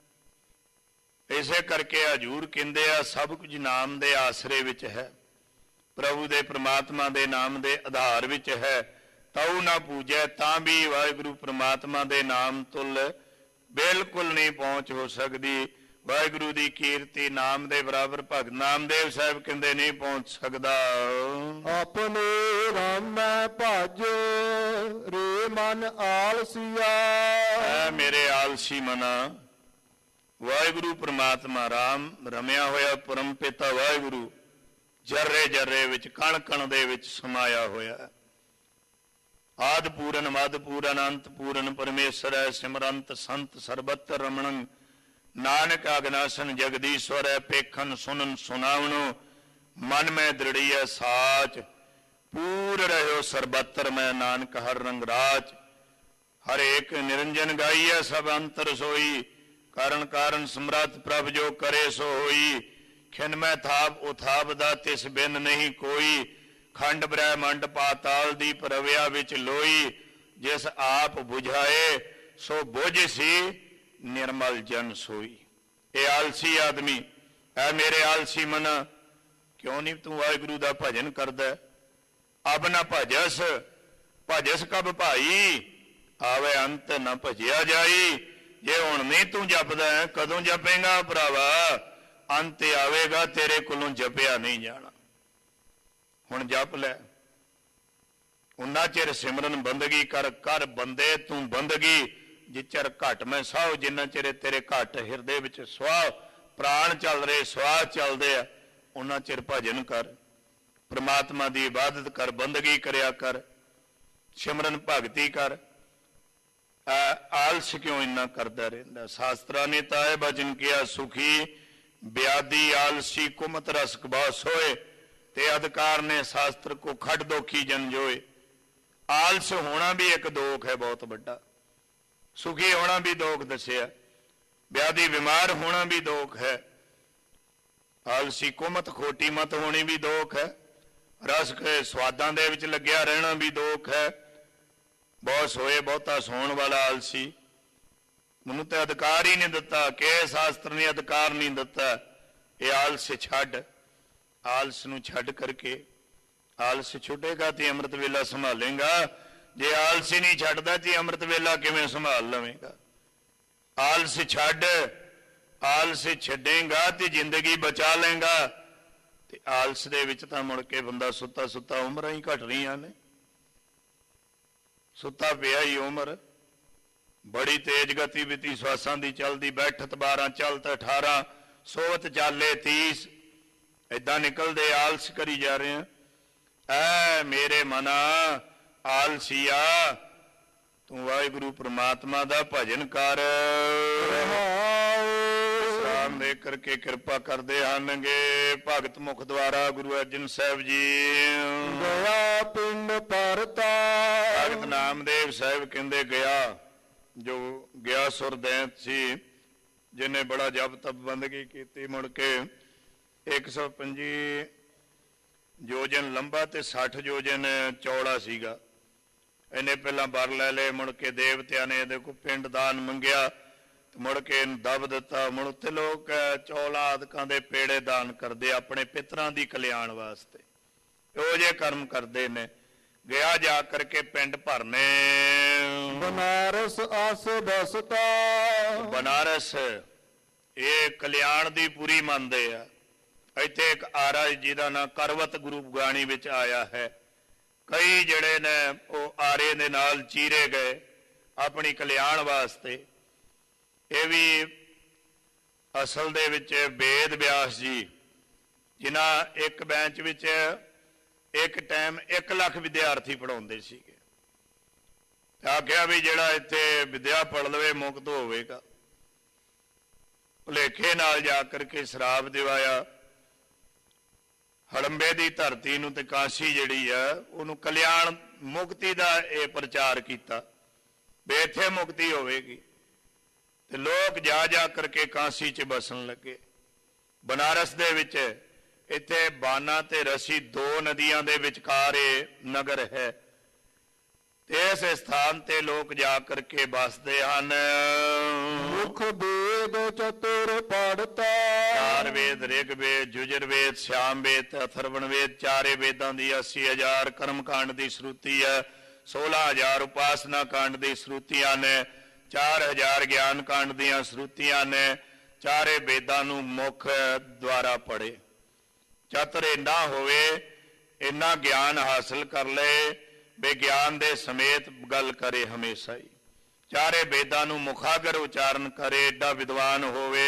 इसे करके हजूर कहते आ सब कुछ नाम दे आसरे विच है, प्रभु दे परमात्मा दे नाम दे आधार विच है। ताऊ ना पूजै, तां भी वाहिगुरु परमात्मा दे नाम तुल बिल्कुल नहीं पहुँच हो सकती। वाहिगुरु की कीर्ति नाम दे बराबर भगत नामदेव साहब कहते नहीं पहुँच सकता। अपने राम भज रे मन आलसिया, ऐ मेरे आलसी मना, वाहिगुरु परमात्मा राम रमिया होया परम पिता वाहिगुरु जर्रे जर्रे विच कण कण दे विच समाया होया। आदि पूरन मद पूरन अंत पूरन परमेश्वर है, सिमरंत संत सर्वत्र रमणन, नानक अगनासन जगदीश्वर है, पेखन सुनन सुनावनो, मन में दृढ़ी है साच, पूर रहो सर्वत्र में नानक हर रंग राज। हर एक निरंजन गाई है सब अंतर सोई, कारण कारण समर्थ प्रभ जो करे सो होई। खिन में थाप उथाप दा तिस बिन नहीं कोई, खंड ब्रह्मंड पाताल दी परव्या विच लोई। जिस आप बुझाए सो बुझ सी, निर्मल जन सोई। ये आलसी आदमी है मेरे आलसी मना, क्यों नहीं तू वाहिगुरु दा भजन करदा? अब ना भजस, भजस कब भाई, आवे अंत ना भजिया जाई। जे हुण नहीं तू जपदा है कदों जपेगा भरावा? अंत आवेगा तेरे कोलों जपिया नहीं जाना। हुण जप लै, उन्ना चिर सिमरन बंदगी कर, कर बंदे तू बंदगी, जिचर घट मैं साह, जिन्ना चिर तेरे घट हिरदे विच स्वाह प्राण चल रहे, स्वाह चलते आ, उन्ना चिर भजन कर, परमात्मा की इबादत कर, बंदगी करया कर, सिमरन भगती कर। आलस क्यों इन्ना करता रहता? शास्त्रा ने ताए बचन किया, सुखी ब्यादी आलसी कुमत रस कबा सोए, ते अधिकार ने शास्त्र को खट दोखी जन जोए। आलस होना भी एक दोख है बहुत बड़ा, सुखी होना भी दोख दसिया, ब्यादी बीमार होना भी दोख है, आलसी कुमत खोटी मत होनी भी दोख है, रस के स्वादां दे विच लग्या रहना भी दोख है। बहुत सोए बहुता सोण वाला आलसी, मैनूं तो अधिकार ही नहीं दिता, कि शास्त्र ने अधिकार नहीं दिता। ये आलस छड्ड, आलस नूं छड्ड करके, आलस छुटेगा तो अमृत वेला संभालेगा, जे आलस ही नहीं छड्डदा तो अमृत वेला किवें संभाल लवेगा? आलस छड्ड, आलस छड्डेगा तो जिंदगी बचा लेगा। ਤੇ ਆਲਸ ਦੇ ਵਿੱਚ ਤਾਂ ਮੁੜ ਕੇ ਬੰਦਾ ਸੁੱਤਾ ਸੁੱਤਾ ਉਮਰਾਂ ਹੀ ਘਟ ਰਹੀਆਂ ਨੇ। ਸੁੱਤਾ ਪਿਆ ਹੀ ਉਮਰ ਬੜੀ ਤੇਜ਼ ਗਤੀ ਬੀਤੀ ਸਵਾਸਾਂ ਦੀ ਚੱਲਦੀ, ਬੈਠਤ ਬਾਰਾਂ ਚਲਤ ਅਠਾਰਾਂ ਸੋਵਤ ਚਾਲੇ ਤੀਸ, ਏਦਾਂ ਨਿਕਲਦੇ ਆਲਸ ਕਰੀ ਜਾ ਰਹੇ ਆ। ਐ ਮੇਰੇ ਮਨਾ ਆਲਸੀਆ ਤੂੰ ਵਾਹਿਗੁਰੂ ਪ੍ਰਮਾਤਮਾ ਦਾ ਭਜਨ ਕਰ। ਰਾਮ ਦੇ ਕਰਕੇ ਕਿਰਪਾ ਕਰਦੇ ਹਨਗੇ ਭਗਤ ਮੁਖ ਦੁਆਰਾ ਗੁਰੂ ਅਰਜਨ ਸਾਹਿਬ ਜੀ। ਗਿਆ ਪਿੰਡ ਪਰਤਾ ਭਗਤ ਨਾਮਦੇਵ ਸਾਹਿਬ ਕਹਿੰਦੇ ਗਿਆ, ਜੋ ਗਿਆ ਸੁਰਦੈਂਤ ਸੀ ਜਿਹਨੇ ਬੜਾ ਜਪ ਤਪ ਬੰਦਗੀ ਕੀਤੀ, ਮੁੜ ਕੇ ਇੱਕ ਸੌ ਪੰਜੀ ਯੋਜਨ ਲੰਬਾ ਤੇ ਸੱਠ ਯੋਜਨ ਚੌੜਾ ਸੀਗਾ। ਇਹਨੇ ਪਹਿਲਾਂ ਬਰ ਲੈ ਲਏ, ਮੁੜ ਕੇ ਦੇਵਤਿਆਂ ਨੇ ਇਹਦੇ ਕੋਲ ਪਿੰਡ ਦਾਨ ਮੰਗਿਆ, ਮੁੜ ਕੇ ਇਹਨੂੰ ਦਬ ਦਿੱਤਾ। ਮੁੜ ਉੱਥੇ ਲੋਕ ਚੌਲਾਂ ਆਦਿਕਾਂ ਦੇ ਪੇੜੇ ਦਾਨ ਕਰਦੇ ਆਪਣੇ ਪਿਤਰਾਂ ਦੀ ਕਲਿਆਣ ਵਾਸਤੇ, ਇਹੋ ਜਿਹੇ ਕਰਮ ਕਰਦੇ ਨੇ। ਗਿਆ ਜਾ ਕਰਕੇ ਪਿੰਡ ਭਰਨੇ ਬਨਾਰਸ ਆਸ ਬਸਤਾ। ਬਨਾਰਸ ਇਹ ਕਲਿਆਣ ਦੀ ਪੂਰੀ ਮੰਨਦੇ ਆ। ਇੱਥੇ ਇੱਕ ਆਰਾ ਜਿਹਦਾ ਨਾਂ ਕਰਵਤ ਗੁਰੂ ਗਾਣੀ ਵਿੱਚ ਆਇਆ ਹੈ। ਕਈ ਜਿਹੜੇ ਨੇ ਉਹ ਆਰੇ ਦੇ ਨਾਲ ਚੀਰੇ ਗਏ ਆਪਣੀ ਕਲਿਆਣ ਵਾਸਤੇ। ਇਹ ਵੀ ਅਸਲ ਦੇ ਵਿੱਚ ਵੇਦ ਵਿਆਸ ਜੀ, ਜਿਨ੍ਹਾਂ ਇੱਕ ਬੈਂਚ ਵਿੱਚ ਇੱਕ ਟਾਈਮ ਇੱਕ ਲੱਖ ਵਿਦਿਆਰਥੀ ਪੜ੍ਹਾਉਂਦੇ ਸੀਗੇ। ਆਖਿਆ ਵੀ ਜਿਹੜਾ ਇੱਥੇ ਵਿਦਿਆ ਪੜ੍ਹ ਲਵੇ ਮੁਕਤ ਹੋਵੇਗਾ। ਭੁਲੇਖੇ ਨਾਲ ਜਾ ਕਰਕੇ ਸ਼ਰਾਬ ਦਿਵਾਇਆ। ਹੜੰਬੇ ਦੀ ਧਰਤੀ ਨੂੰ ਤੇ ਕਾਸ਼ੀ ਜਿਹੜੀ ਆ ਉਹਨੂੰ ਕਲਿਆਣ ਮੁਕਤੀ ਦਾ ਇਹ ਪ੍ਰਚਾਰ ਕੀਤਾ ਵੀ ਇੱਥੇ ਮੁਕਤੀ ਹੋਵੇਗੀ। ਤੇ ਲੋਕ ਜਾ ਜਾ ਕਰਕੇ ਕਾਸ਼ੀ 'ਚ ਬਸਣ ਲੱਗੇ। ਬਨਾਰਸ ਦੇ ਵਿੱਚ ਇੱਥੇ ਬਾਨਾ ਤੇ ਰਸੀ ਦੋ ਨਦੀਆਂ ਦੇ ਵਿਚਕਾਰ ਇਹ ਨਗਰ ਹੈ ਤੇ ਇਸ ਸਥਾਨ ਤੇ ਲੋਕ ਜਾ ਕਰਕੇ ਬਸਦੇ ਹਨ। ਮੁਖ ਵੇਦ ਚਤੁਰ ਪੜਤਾ। ਚਾਰ ਵੇਦ ਰਿਗ ਵੇਦ ਜੁਜਰ ਵੇਦ ਸ਼ਾਮ ਵੇਦ ਅਥਰਵਣ ਵੇਦ, ਚਾਰੇ ਵੇਦਾਂ ਦੀ ਅੱਸੀ ਹਜ਼ਾਰ ਕਰਮ ਕਾਂਡ ਦੀ ਸ਼ਰੂਤੀ ਹੈ। ਸੋਲਾਂ ਹਜ਼ਾਰ ਉਪਾਸਨਾ ਕਾਂਡ ਦੀ ਸ਼ਰੂਤੀਆਂ ਨੇ। ਚਾਰ ਹਜ਼ਾਰ ਗਿਆਨ ਕਾਂਡ ਦੀਆਂ ਸ਼ਰੂਤੀਆਂ ਨੇ। ਚਾਰੇ ਵੇਦਾਂ ਨੂੰ ਮੁੱਖ ਦੁਆਰਾ ਪੜ੍ਹੇ। ਚਤੁਰ ਇੰਨਾ ਹੋਵੇ, ਇੰਨਾ ਗਿਆਨ ਹਾਸਲ ਕਰ ਲਏ ਵਿਗਿਆਨ ਦੇ ਸਮੇਤ ਗੱਲ ਕਰੇ ਹਮੇਸ਼ਾ ਹੀ। ਚਾਰੇ ਵੇਦਾਂ ਨੂੰ ਮੁਖਾਗਰ ਉਚਾਰਨ ਕਰੇ, ਏਡਾ ਵਿਦਵਾਨ ਹੋਵੇ।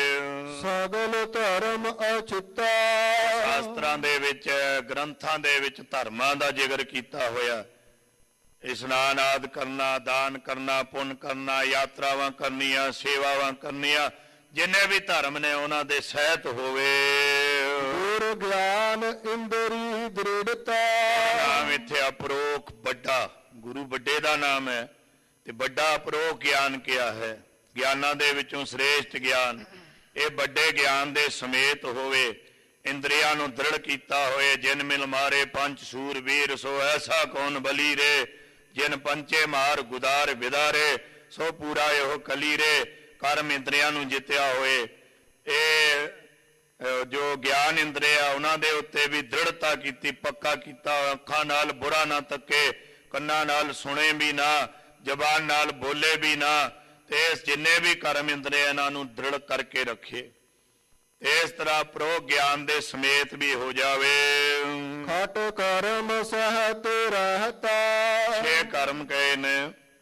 ਸਗਲ ਧਰਮ ਅਚਿਤਾ। ਸ਼ਾਸਤਰਾਂ ਦੇ ਵਿੱਚ ਗ੍ਰੰਥਾਂ ਦੇ ਵਿੱਚ ਧਰਮਾਂ ਦਾ ਜ਼ਿਕਰ ਕੀਤਾ ਹੋਇਆ। ਇਸ਼ਨਾਨ ਆਦਿ ਕਰਨਾ, ਦਾਨ ਕਰਨਾ, ਪੁੰਨ ਕਰਨਾ, ਯਾਤਰਾਵਾਂ ਕਰਨੀਆਂ, ਸੇਵਾਵਾਂ ਕਰਨੀਆਂ, ਜਿੰਨੇ ਵੀ ਧਰਮ ਨੇ ਉਹਨਾਂ ਦੇ ਸਹਿਤ ਹੋਵੇ। ਗੁਰ ਗਿਆਨ ਇੰਦਰੀ ਦ੍ਰਿੜਤਾ। ਨਾਮ ਇੱਥੇ ਅਪਰੋਖ ਵੱਡਾ, ਗੁਰੂ ਵੱਡੇ ਦਾ ਨਾਮ ਹੈ ਤੇ ਵੱਡਾ ਅਪਰੋਖ ਗਿਆਨ ਕਿਹਾ ਹੈ। ਗਿਆਨਾਂ ਦੇ ਵਿੱਚੋਂ ਸ੍ਰੇਸ਼ਟ ਗਿਆਨ ਇਹ ਵੱਡੇ ਗਿਆਨ ਦੇ ਸਮੇਤ ਹੋਵੇ। ਇੰਦਰੀਆਂ ਨੂੰ ਦ੍ਰਿੜ ਕੀਤਾ ਹੋਏ। ਜਿਨ ਮਿਲ ਮਾਰੇ ਪੰਜ ਸੂਰ ਵੀਰ, ਸੋ ਐਸਾ ਕੌਣ ਬਲੀ ਰੇ। ਜਿਨ ਪੰਚੇ ਮਾਰ ਗੁਦਾਰ ਵਿਦਾਰੇ, ਸੋ ਪੂਰਾ ਇਹੋ ਕਲੀ ਰੇ। ਕਰਮ ਇੰਦਰੀਆਂ ਨੂੰ ਜਿੱਤਿਆ ਹੋਏ। ਇਹ ਜੋ ਗਿਆਨ ਇੰਦਰੀਆ ਉਹਨਾਂ ਦੇ ਉੱਤੇ ਵੀ ਦ੍ਰਿੜਤਾ ਕੀਤੀ, ਪੱਕਾ ਕੀਤਾ। ਅੱਖਾਂ ਨਾਲ ਬੁਰਾ ਨਾ ਤੱਕੇ, ਕੰਨਾਂ ਨਾਲ ਸੁਣੇ ਵੀ ਨਾ, ਜ਼ਬਾਨ ਨਾਲ ਬੋਲੇ ਵੀ ਨਾ। ਤੇ ਇਸ ਜਿੰਨੇ ਵੀ ਕਰਮ ਇੰਦਰੀਆ ਇਹਨਾਂ ਨੂੰ ਦ੍ਰਿੜ ਕਰਕੇ ਰੱਖੇ। ਇਸ ਤਰ੍ਹਾਂ ਪ੍ਰੋ ਗਿਆਨ ਦੇ ਸਮੇਤ ਵੀ ਹੋ ਜਾਵੇ। ਖਟ ਕਰਮ ਸਹਿਤ ਰਹਤਾ। ਛੇ ਕਰਮ ਕਹੇ ਨੇ,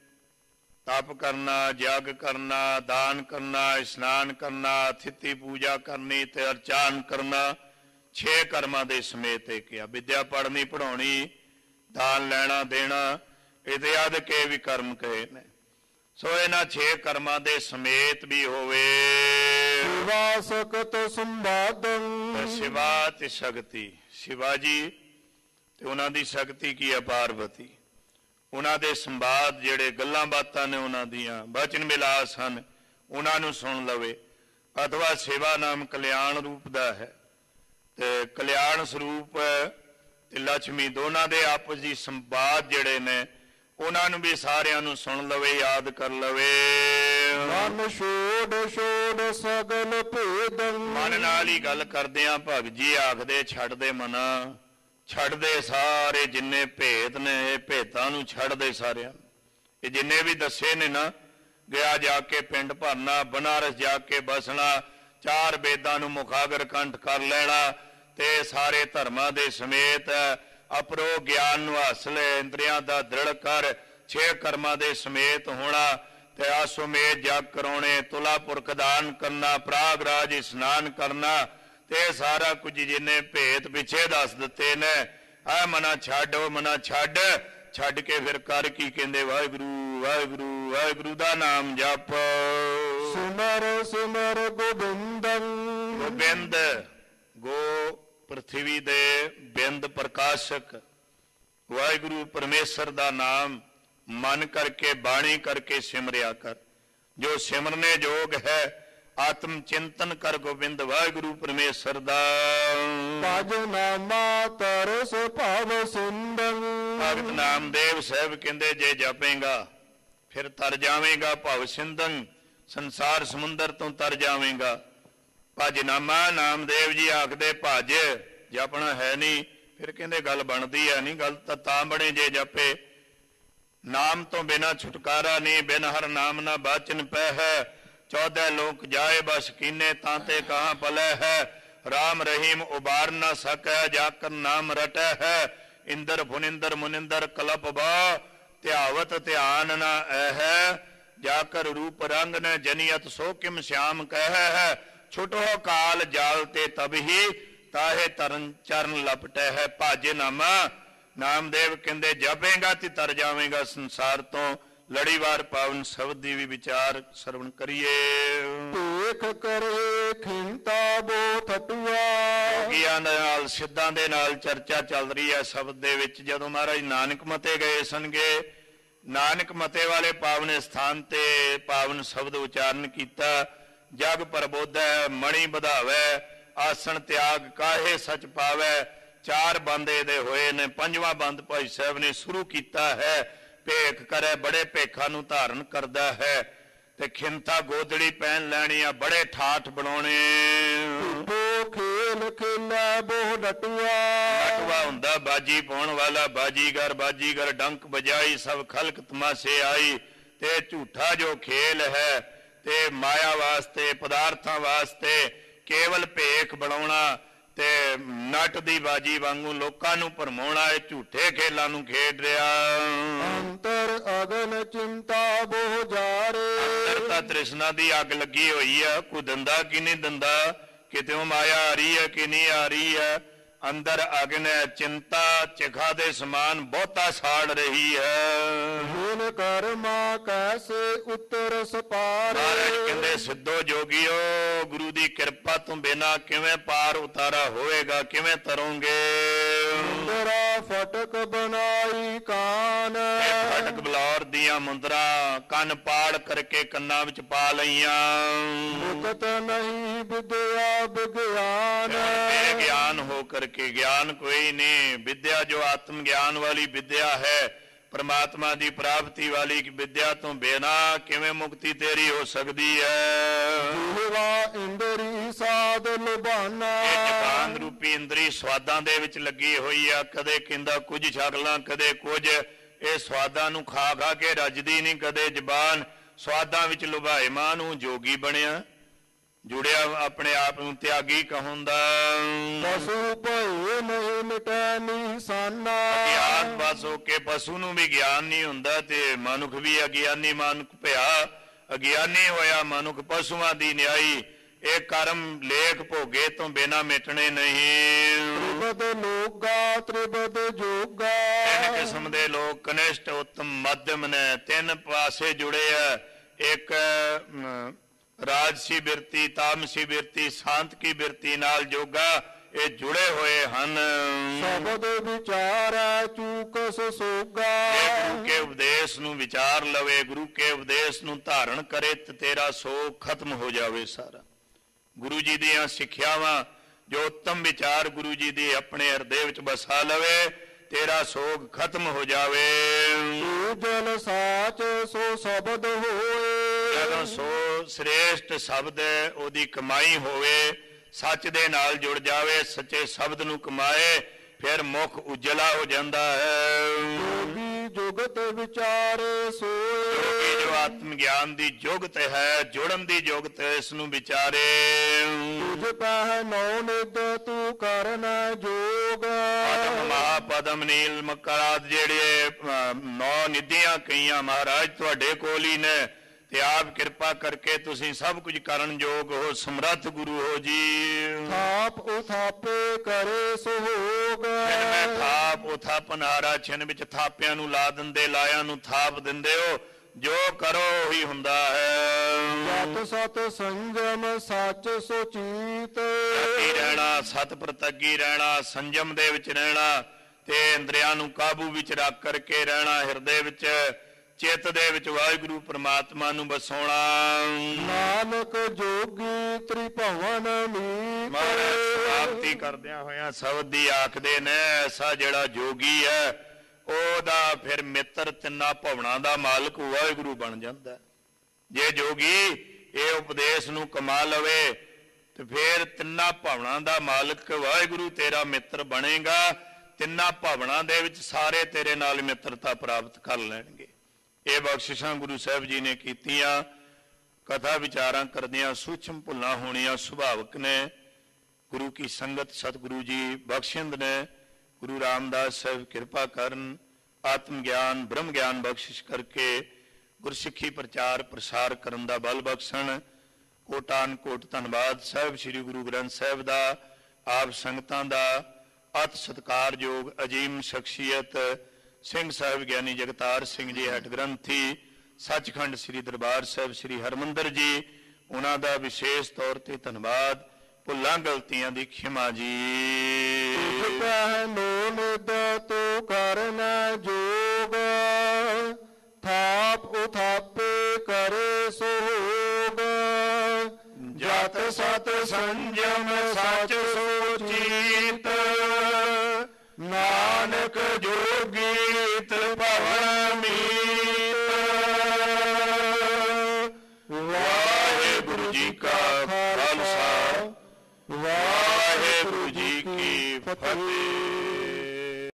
ਤਪ ਕਰਨਾ, ਜਗ ਕਰਨਾ, ਦਾਨ ਕਰਨਾ, ਇਸ਼ਨਾਨ ਕਰਨਾ, ਅਥਿਤੀ ਪੂਜਾ ਕਰਨੀ ਤੇ ਅਰਚਾਨ ਕਰਨਾ। ਛੇ ਕਰਮਾਂ ਦੇ ਸਮੇਤ ਇਹ ਕਿਹਾ। ਵਿਦਿਆ ਪੜ੍ਹਨੀ ਪੜ੍ਹਾਉਣੀ, ਦਾਨ ਲੈਣਾ ਦੇਣਾ, ਇਹਦੇ ਆਦਿ ਕੇ ਵੀ ਕਰਮ ਕਹੇ ਨੇ। ਸੋ ਇਹਨਾਂ ਛੇ ਕਰਮਾਂ ਦੇ ਸਮੇਤ ਵੀ ਹੋਵੇ। ਸਿਵਾ ਸਕਤ ਸੰਵਾਦੰ। ਸਿਵਾ ਤੇ ਸ਼ਕਤੀ, ਸ਼ਿਵਾ ਜੀ ਤੇ ਉਹਨਾਂ ਦੀ ਸ਼ਕਤੀ ਕੀ ਹੈ ਪਾਰਵਤੀ। ਉਹਨਾਂ ਦੇ ਸੰਵਾਦ ਜਿਹੜੇ ਗੱਲਾਂ ਬਾਤਾਂ ਨੇ ਉਹਨਾਂ ਦੀਆਂ ਬਚਨ ਵਿਲਾਸ ਹਨ, ਉਹਨਾਂ ਨੂੰ ਸੁਣ ਲਵੇ। ਅਥਵਾ ਸੇਵਾ ਨਾਮ ਕਲਿਆਣ ਰੂਪ ਦਾ ਹੈ ਤੇ ਕਲਿਆਣ ਸਰੂਪ ਤੇ ਲక్ష్ਮੀ ਦੋਨਾਂ ਦੇ ਆਪਸ ਦੀ ਸੰਵਾਦ ਜਿਹੜੇ ਨੇ ਉਹਨਾਂ ਨੂੰ ਵੀ ਸਾਰਿਆਂ ਨੂੰ ਸੁਣ ਲਵੇ, ਯਾਦ ਕਰ ਲਵੇ। ਮਨ ਛੋੜ ਛੋੜ ਸਗਲ ਭੇਦੰ। ਮਨ ਨਾਲ ਹੀ ਗੱਲ ਕਰਦੇ ਆ। ਭਗਤ ਜੀ ਆਖਦੇ ਛੱਡ ਦੇ ਮਨਾ, ਛੱਡ ਦੇ ਸਾਰੇ ਜਿੰਨੇ ਭੇਦ ਨੇ, ਇਹ ਭੇਦਾਂ ਨੂੰ ਛੱਡ ਦੇ ਸਾਰਿਆਂ ਨੂੰ। ਇਹ ਜਿੰਨੇ ਵੀ ਦੱਸੇ ਨੇ ਨਾ, ਗਿਆ ਜਾ ਕੇ ਪਿੰਡ ਭਰਨਾ, ਬਨਾਰਸ ਜਾ ਕੇ ਬਸਣਾ, ਚਾਰ ਵੇਦਾਂ ਨੂੰ ਮੁਖਾਗਰ ਕੰਠ ਕਰ ਲੈਣਾ, ਤੇ ਸਾਰੇ ਧਰਮਾਂ ਦੇ ਸਮੇਤ ਅਪਰੋ ਗਿਆਨ ਨੂੰ ਹਾਸਲ ਇੰਦਰੀਆਂ ਦਾ ਦ੍ਰਿੜ ਕਰ ਛੇ ਕਰਮਾਂ ਦੇ ਸਮੇਤ ਹੋਣਾ ਤੇ ਆਸੁਮੇਧ ਜਗ ਕਰਾਉਣੇ ਤੁਲਾ ਪੁਰਖ ਦਾਨ ਕਰਨਾ ਪ੍ਰਾਗਰਾਜ ਇਸ਼ਨਾਨ ਕਰਨਾ ਤੇ ਸਾਰਾ ਕੁਝ ਜਿੰਨੇ ਭੇਤ ਪਿੱਛੇ ਦੱਸ ਦਿੱਤੇ ਨੇ ਆ ਮਨਾ ਛੱਡ ਉਹ ਮਨਾ ਛੱਡ ਛੱਡ ਕੇ ਫਿਰ ਕਰ ਕੀ ਕਹਿੰਦੇ ਵਾਹਿਗੁਰੂ ਵਾਹਿਗੁਰੂ ਵਾਹਿਗੁਰੂ ਦਾ ਨਾਮ ਜਪ ਸਿਮਰ ਸਿਮਰ ਗੋਬਿੰਦੰ ਗੋਬਿੰਦ ਗੋ ਪ੍ਰਥਵੀ ਦੇ ਬਿੰਦ ਪ੍ਰਕਾਸ਼ਕ ਵਾਹਿਗੁਰੂ ਪਰਮੇਸ਼ਰ ਦਾ ਨਾਮ ਮਨ ਕਰਕੇ ਬਾਣੀ ਕਰਕੇ ਸਿਮਰਿਆ ਕਰ ਜੋ ਸਿਮਰਨੇ ਯੋਗ ਹੈ ਆਤਮ ਚਿੰਤਨ ਕਰ ਗੋਬਿੰਦ ਵਾਹਿਗੁਰੂ ਪਰਮੇਸ਼ਰ ਦਾ ਭਜ ਨਾਮਾ ਤਰਸ ਭਵ ਸਿੰਦੰ ਭਗਤ ਨਾਮਦੇਵ ਸਾਹਿਬ ਕਹਿੰਦੇ ਜੇ ਜਪੇਗਾ ਫਿਰ ਤਰ ਜਾਵੇਂਗਾ ਭਵ ਸਿੰਦੰ ਸੰਸਾਰ ਸਮੁੰਦਰ ਤੋਂ ਤਰ ਜਾਵੇਂਗਾ ਭਜ ਨਾਮਾ ਨਾਮਦੇਵ ਜੀ ਆਖਦੇ ਭਜ ਜਪਣਾ ਹੈ ਨਹੀਂ ਫਿਰ ਕਹਿੰਦੇ ਗੱਲ ਬਣਦੀ ਹੈ ਨਹੀਂ ਗੱਲ ਤਾਂ ਤਾਂ ਬਣੇ ਜੇ ਜਪੇ ਨਾਮ ਤੋਂ ਬਿਨਾ ਛੁਟਕਾਰਾ ਨਹੀਂ ਬਿਨ ਹਰ ਨਾਮ ਨਾ ਬਾਚਨ ਪੈ ਹੈ ਚੌਦਹ ਲੋਕ ਜਾਏ ਬਸ ਕੀਨੇ ਤਾਂ ਤੇ ਕਹਾਂ ਪਲੈ ਹੈ ਰਾਮ ਰਹੀਮ ਉਬਾਰ ਨਾ ਸਕੈ ਜਾਕਰ ਨਾਮ ਰਟੈ ਹੈ ਇੰਦਰ ਫੁਨਿੰਦਰ ਮੁਨਿੰਦਰ ਕਲਪ ਬਾ ਧਿਆਵਤ ਧਿਆਨ ਨਾ ਐ ਜਾਕਰ ਰੂਪ ਰੰਗ ਨ ਜਨੀਅਤ ਸੋ ਕਿਮ ਸ਼ਿਆਮ ਕਹਿ ਹੈ ਛੁਟੋ ਕਾਲ ਜਾਲ ਤੇ ਤਬਹੀ ਤਾਹੇ ਤਰਨ ਚਰਨ ਲਪਟੈ ਹੈ ਭਾਜੇ ਨਾਮਾ ਨਾਮਦੇਵ ਕਹਿੰਦੇ ਜਪੇਗਾ ਤੇ ਤਰ ਜਾਵੇਂਗਾ ਸੰਸਾਰ ਤੋਂ ਲੜੀਵਾਰ ਪਾਵਨ ਸ਼ਬਦ ਦੀ ਵੀ ਵਿਚਾਰ ਸਰਵਣ ਕਰੀਏ ਭੇਖ ਕਰੇ ਖਿੰਤਾ ਬੋ ਥਟੂਆ ਗਿਆਨ ਨਾਲ ਸਿੱਧਾਂ ਦੇ ਨਾਲ ਚਰਚਾ ਚੱਲ ਰਹੀ ਹੈ ਸ਼ਬਦ ਦੇ ਵਿੱਚ ਜਦੋਂ ਮਹਾਰਾਜ ਨਾਨਕ ਮਤੇ ਗਏ ਸਨਗੇ ਨਾਨਕ ਮਤੇ ਵਾਲੇ ਪਾਵਨ ਸਥਾਨ ਤੇ ਪਾਵਨ ਸ਼ਬਦ ਉਚਾਰਨ ਕੀਤਾ ਜਗ ਪ੍ਰਬੋਧੈ ਮਣੀ ਵਧਾਵੈ ਆਸਣ ਤਿਆਗ ਕਾਹੇ ਸਚ ਪਾਵੈ ਚਾਰ ਬੰਦ ਇਹਦੇ ਹੋਏ ਨੇ ਪੰਜਵਾਂ ਬੰਦ ਭਾਈ ਸਾਹਿਬ ਨੇ ਸ਼ੁਰੂ ਕੀਤਾ ਹੈ ਭੇਖ ਕਰੇ ਬੜੇ ਭੇਖਾਂ ਨੂੰ ਧਾਰਨ ਕਰਦਾ ਹੈ ਤੇ ਖਿੰਤਾ ਗੋਦੜੀ ਪਹਿਨ ਲੈਣੀ ਆ ਬੜੇ ਠਾਠ ਬਣਾਉਣੇ ਬੋ ਖੇਲ ਖੇਲਾ ਬੋ ਡਟੂਆ ਡਟੂਆ ਹੁੰਦਾ ਬਾਜੀ ਪਾਉਣ ਵਾਲਾ ਬਾਜੀਗਰ ਬਾਜੀਗਰ ਡੰਕ ਬਜਾਈ ਸਭ ਖਲਕ ਤਮਾਸ਼ੇ ਆਈ ਤੇ ਝੂਠਾ ਜੋ ਖੇਲ ਹੈ ਤੇ ਮਾਇਆ ਵਾਸਤੇ ਪਦਾਰਥਾਂ ਵਾਸਤੇ ਕੇਵਲ ਭੇਖ ਬਣਾਉਣਾ ਤੇ ਨਟ ਦੀ ਬਾਜੀ ਵਾਂਗੂ ਲੋਕਾਂ ਨੂੰ ਭਰਮਾਉਣਾ ਇਹ ਝੂਠੇ ਖੇਲਾਂ ਨੂੰ ਖੇਡ ਰਿਹਾ ਅੰਤਰ ਅਗਨ ਚਿੰਤਾ ਬੋ ਜਾਰੇ ਅੰਦਰ ਤਾਂ ਤ੍ਰਿਸ਼ਨਾ ਦੀ ਅੱਗ ਲੱਗੀ ਹੋਈ ਆ ਕੋਈ ਦੰਦਾ ਕਿ ਨਹੀਂ ਦੰਦਾ ਕਿਤੇੋਂ ਮਾਇਆ ਆ ਰਹੀ ਹੈ ਕਿ ਨਹੀਂ ਆ ਰਹੀ ਹੈ ਅੰਦਰ ਅਗਨ ਚਿੰਤਾ ਚਿਖਾ ਦੇ ਸਮਾਨ ਬਹੁਤਾ ਸਾੜ ਰਹੀ ਹੈ ਹੁਣ ਕਰਮਾ ਕੈਸੇ ਉਤਰ ਸਪਾਰੇ ਮਹਾਰਾਜ ਕਹਿੰਦੇ ਸਿੱਧੋ ਜੋਗੀਓ ਗੁਰੂ ਦੀ ਕਿਰਪਾ ਤੋਂ ਬਿਨਾ ਕਿਵੇਂ ਪਾਰ ਉਤਾਰਾ ਹੋਵੇਗਾ ਕਿਵੇਂ ਤਰੋਂਗੇ ਮੁੰਦਰਾ ਫਟਕ ਬਣਾਈ ਕਾਨ ਫਟਕ ਬਲੌਰ ਦੀਆਂ ਮੁੰਦਰਾ ਕੰਨ ਪਾੜ ਕਰਕੇ ਕੰਨਾਂ ਵਿੱਚ ਪਾ ਲਈਆਂ ਮੁਕਤ ਨਹੀਂ ਵਿਦਿਆ ਵਿਗਿਆਨ ਗਿਆਨ ਹੋ ਕਰਕੇ ਗਿਆਨ ਕੋਈ ਨਹੀਂ ਵਿਦਿਆ ਜੋ ਆਤਮ ਗਿਆਨ ਵਾਲੀ ਵਿਦਿਆ ਹੈ परमात्मा की प्राप्ति वाली विद्या तो बिना किवें मुक्ति तेरी हो सकती है इंद्री साध लुभाना जबान रूपी इंद्री स्वादां दे विच लगी हुई है कदे कहंदा कुछ छक ला कदे कुछ ये स्वादां नूं खा खा के रजदी नहीं कदे जबान स्वादां विच लुभाएमान हूं जोगी बनिया जुड़िया अपने आप नूं त्यागी कहूंदा पशु भय नहीं मिटै निशाना ज्ञान बस होके पशु नूं भी ज्ञान नहीं हुंदा ते मनुख भी अज्ञानी मनुख भया अज्ञानी होया मनुख पशुआं दी न्याई ये कर्म लेख भोगे तो बिना मिटने नहीं त्रिबद लोगा त्रिबद जोगा तीन किस्म दे लोग कनिष्ठ उत्तम मध्यम ने तीन पासे जुड़े है एक राजसी बिरती तामसी बिरती शांत की बिरती नाल जोगा ये जुड़े हुए हन शब्द विचार चूकस सोगा गुरु के उपदेश नूं विचार लवे गुरु के उपदेश नूं धारण करे ते तेरा सोग खत्म हो जावे सारा गुरु जी दियां सिक्ख्यावां जो उत्तम विचार गुरु जी दी अपने हृदय विच बसा लवे तेरा सोग खत्म हो जावे जल साच सो शब्द होए ਜਦੋਂ ਸੋ श्रेष्ठ शब्द ओदी कमाई होवे सच दे नाल जुड़ जावे सच्चे शब्द नूं कमाए ਫਿਰ ਮੁਖ ਉਜਲਾ ਹੋ ਜਾਂਦਾ ਹੈ। ਜੋਗੀ ਜੁਗਤ ਵਿਚਾਰੇ ਸੋਏ ਜੋਗੀ ਜੋ ਆਤਮ ਗਿਆਨ ਦੀ ਜੁਗਤ ਹੈ, ਜੁੜਨ ਦੀ ਜੁਗਤ ਹੈ, ਇਸ ਨੂੰ ਵਿਚਾਰੇ। ਤੁਝ ਪਹਿ ਨੌ ਨਿਦ ਤੂੰ ਕਰਨ ਜੋਗ ਪਦਮ ਮਹਾਪਦਮ ਨੀਲ ਮਕਰਾਦ ਜਿਹੜੇ ਅਹ, ਨੌ ਨਿਧੀਆਂ ਕਈਆਂ ਮਹਾਰਾਜ ਤੁਹਾਡੇ ਕੋਲ ਹੀ ਨੇ, ਤੇ ਆਪ ਕਿਰਪਾ ਕਰਕੇ ਤੁਸੀਂ ਸਭ ਕੁਝ ਕਰਨ ਯੋਗ ਹੋ, ਸਮਰੱਥ ਗੁਰੂ ਹੋ ਜੀ। ਥਾਪ ਉਥਾਪੇ ਕਰੇ ਸੁਹੋਗ ਫਿਰ ਮੈਂ ਥਾਪ ਉਥਾਪਨ ਹਾਰਾ ਛਿਨ ਵਿੱਚ ਥਾਪਿਆਂ ਨੂੰ ਲਾ ਦਿੰਦੇ, ਲਾਇਆਂ ਨੂੰ ਥਾਪ ਦਿੰਦੇ ਹੋ, ਜੋ ਕਰੋ ਉਹੀ ਹੁੰਦਾ ਹੈ। ਜਤ ਸਤ ਸੰਜਮ ਸੱਚ ਸੁਚੀਤ ਤੱਗੀ ਰਹਿਣਾ, ਸਤ ਪ੍ਰਤੱਗੀ ਰਹਿਣਾ, ਸੰਜਮ ਦੇ ਵਿੱਚ ਰਹਿਣਾ, ਤੇ ਇੰਦਰੀਆਂ ਨੂੰ ਕਾਬੂ ਵਿੱਚ ਰੱਖ ਕਰਕੇ ਰਹਿਣਾ, ਹਿਰਦੇ ਵਿੱਚ ਚਿੱਤ ਦੇ ਵਿੱਚ ਵਾਹਿਗੁਰੂ ਪ੍ਰਮਾਤਮਾ ਨੂੰ ਵਸਾਉਣਾ। ਨਾਨਕ ਜੋਗੀ ਤ੍ਰਿਭਵਨ ਮਹਾਰਾਜ ਮੀਤ ਸਮਾਪਤੀ ਕਰਦਿਆਂ ਹੋਇਆਂ ਸ਼ਬਦ ਦੀ ਆਖਦੇ ਨੇ, ਐਸਾ ਜਿਹੜਾ ਜੋਗੀ ਹੈ ਉਹਦਾ ਫਿਰ ਮਿੱਤਰ ਤਿੰਨਾਂ ਭਵਨਾਂ ਦਾ ਮਾਲਕ ਵਾਹਿਗੁਰੂ ਬਣ ਜਾਂਦਾ। ਜੇ ਜੋਗੀ ਇਹ ਉਪਦੇਸ਼ ਨੂੰ ਕਮਾ ਲਵੇ ਤੇ ਫਿਰ ਤਿੰਨਾਂ ਭਵਨਾਂ ਦਾ ਮਾਲਕ ਵਾਹਿਗੁਰੂ ਤੇਰਾ ਮਿੱਤਰ ਬਣੇਗਾ। ਤਿੰਨਾਂ ਭਵਨਾਂ ਦੇ ਵਿੱਚ ਸਾਰੇ ਤੇਰੇ ਨਾਲ ਮਿੱਤਰਤਾ ਪ੍ਰਾਪਤ ਕਰ ਲੈਣਗੇ। ਇਹ ਬਖਸ਼ਿਸ਼ਾਂ ਗੁਰੂ ਸਾਹਿਬ ਜੀ ਨੇ ਕੀਤੀਆਂ। ਕਥਾ ਵਿਚਾਰਾਂ ਕਰਦਿਆਂ ਸੂਖਮ ਭੁੱਲਾਂ ਹੋਣੀਆਂ ਸੁਭਾਵਿਕ ਨੇ। ਗੁਰੂ ਕੀ ਸੰਗਤ ਸਤਿਗੁਰੂ ਜੀ ਬਖਸ਼ਿੰਦ ਨੇ। ਗੁਰੂ ਰਾਮਦਾਸ ਸਾਹਿਬ ਕਿਰਪਾ ਕਰਨ, ਆਤਮ ਗਿਆਨ ਬ੍ਰਹਮ ਗਿਆਨ ਬਖਸ਼ਿਸ਼ ਕਰਕੇ ਗੁਰਸਿੱਖੀ ਪ੍ਰਚਾਰ ਪ੍ਰਸਾਰ ਕਰਨ ਦਾ ਬਲ ਬਖਸ਼ਣ। ਕੋਟਾਨ ਕੋਟ ਧੰਨਵਾਦ ਸਾਹਿਬ ਸ੍ਰੀ ਗੁਰੂ ਗ੍ਰੰਥ ਸਾਹਿਬ ਦਾ, ਆਪ ਸੰਗਤਾਂ ਦਾ, ਅਤ ਸਤਿਕਾਰਯੋਗ ਅਜੀਮ ਸ਼ਖਸੀਅਤ ਸਿੰਘ ਸਾਹਿਬ ਗਿਆਨੀ ਜਗਤਾਰ ਸਿੰਘ ਜੀ ਹੈਡ ਗ੍ਰੰਥੀ, ਸੱਚਖੰਡ ਸ੍ਰੀ ਦਰਬਾਰ ਸਾਹਿਬ ਸ੍ਰੀ ਹਰਮੰਦਰ ਜੀ, ਉਹਨਾਂ ਦਾ ਵਿਸ਼ੇਸ਼ ਤੌਰ ਤੇ ਧੰਨਵਾਦ। ਭੁੱਲਾਂ ਗਲਤੀਆਂ ਦੀ ਖਿਮਾ ਜੀ। ਕਹਿ ਨੋ ਨਿਦ ਤੂੰ ਕਰਨ ਜੋਗ ਥਾਪ ਉਥਾਪੇ ਕਰੇ ਸੁਹੋਗ ਜਤ ਸਤ ਸੰਜਮ ਸਚ ਸੋਚੀਤ ਨਾਨਕ ਜੋਗੀ ਤ੍ਰਿਭਵਨ ਮੀਤ। ਵਾਹਿਗੁਰੂ ਜੀ ਕਾ ਖਾਲਸਾ, ਵਾਹਿਗੁਰੂ ਜੀ ਕੀ ਫਤਿਹ।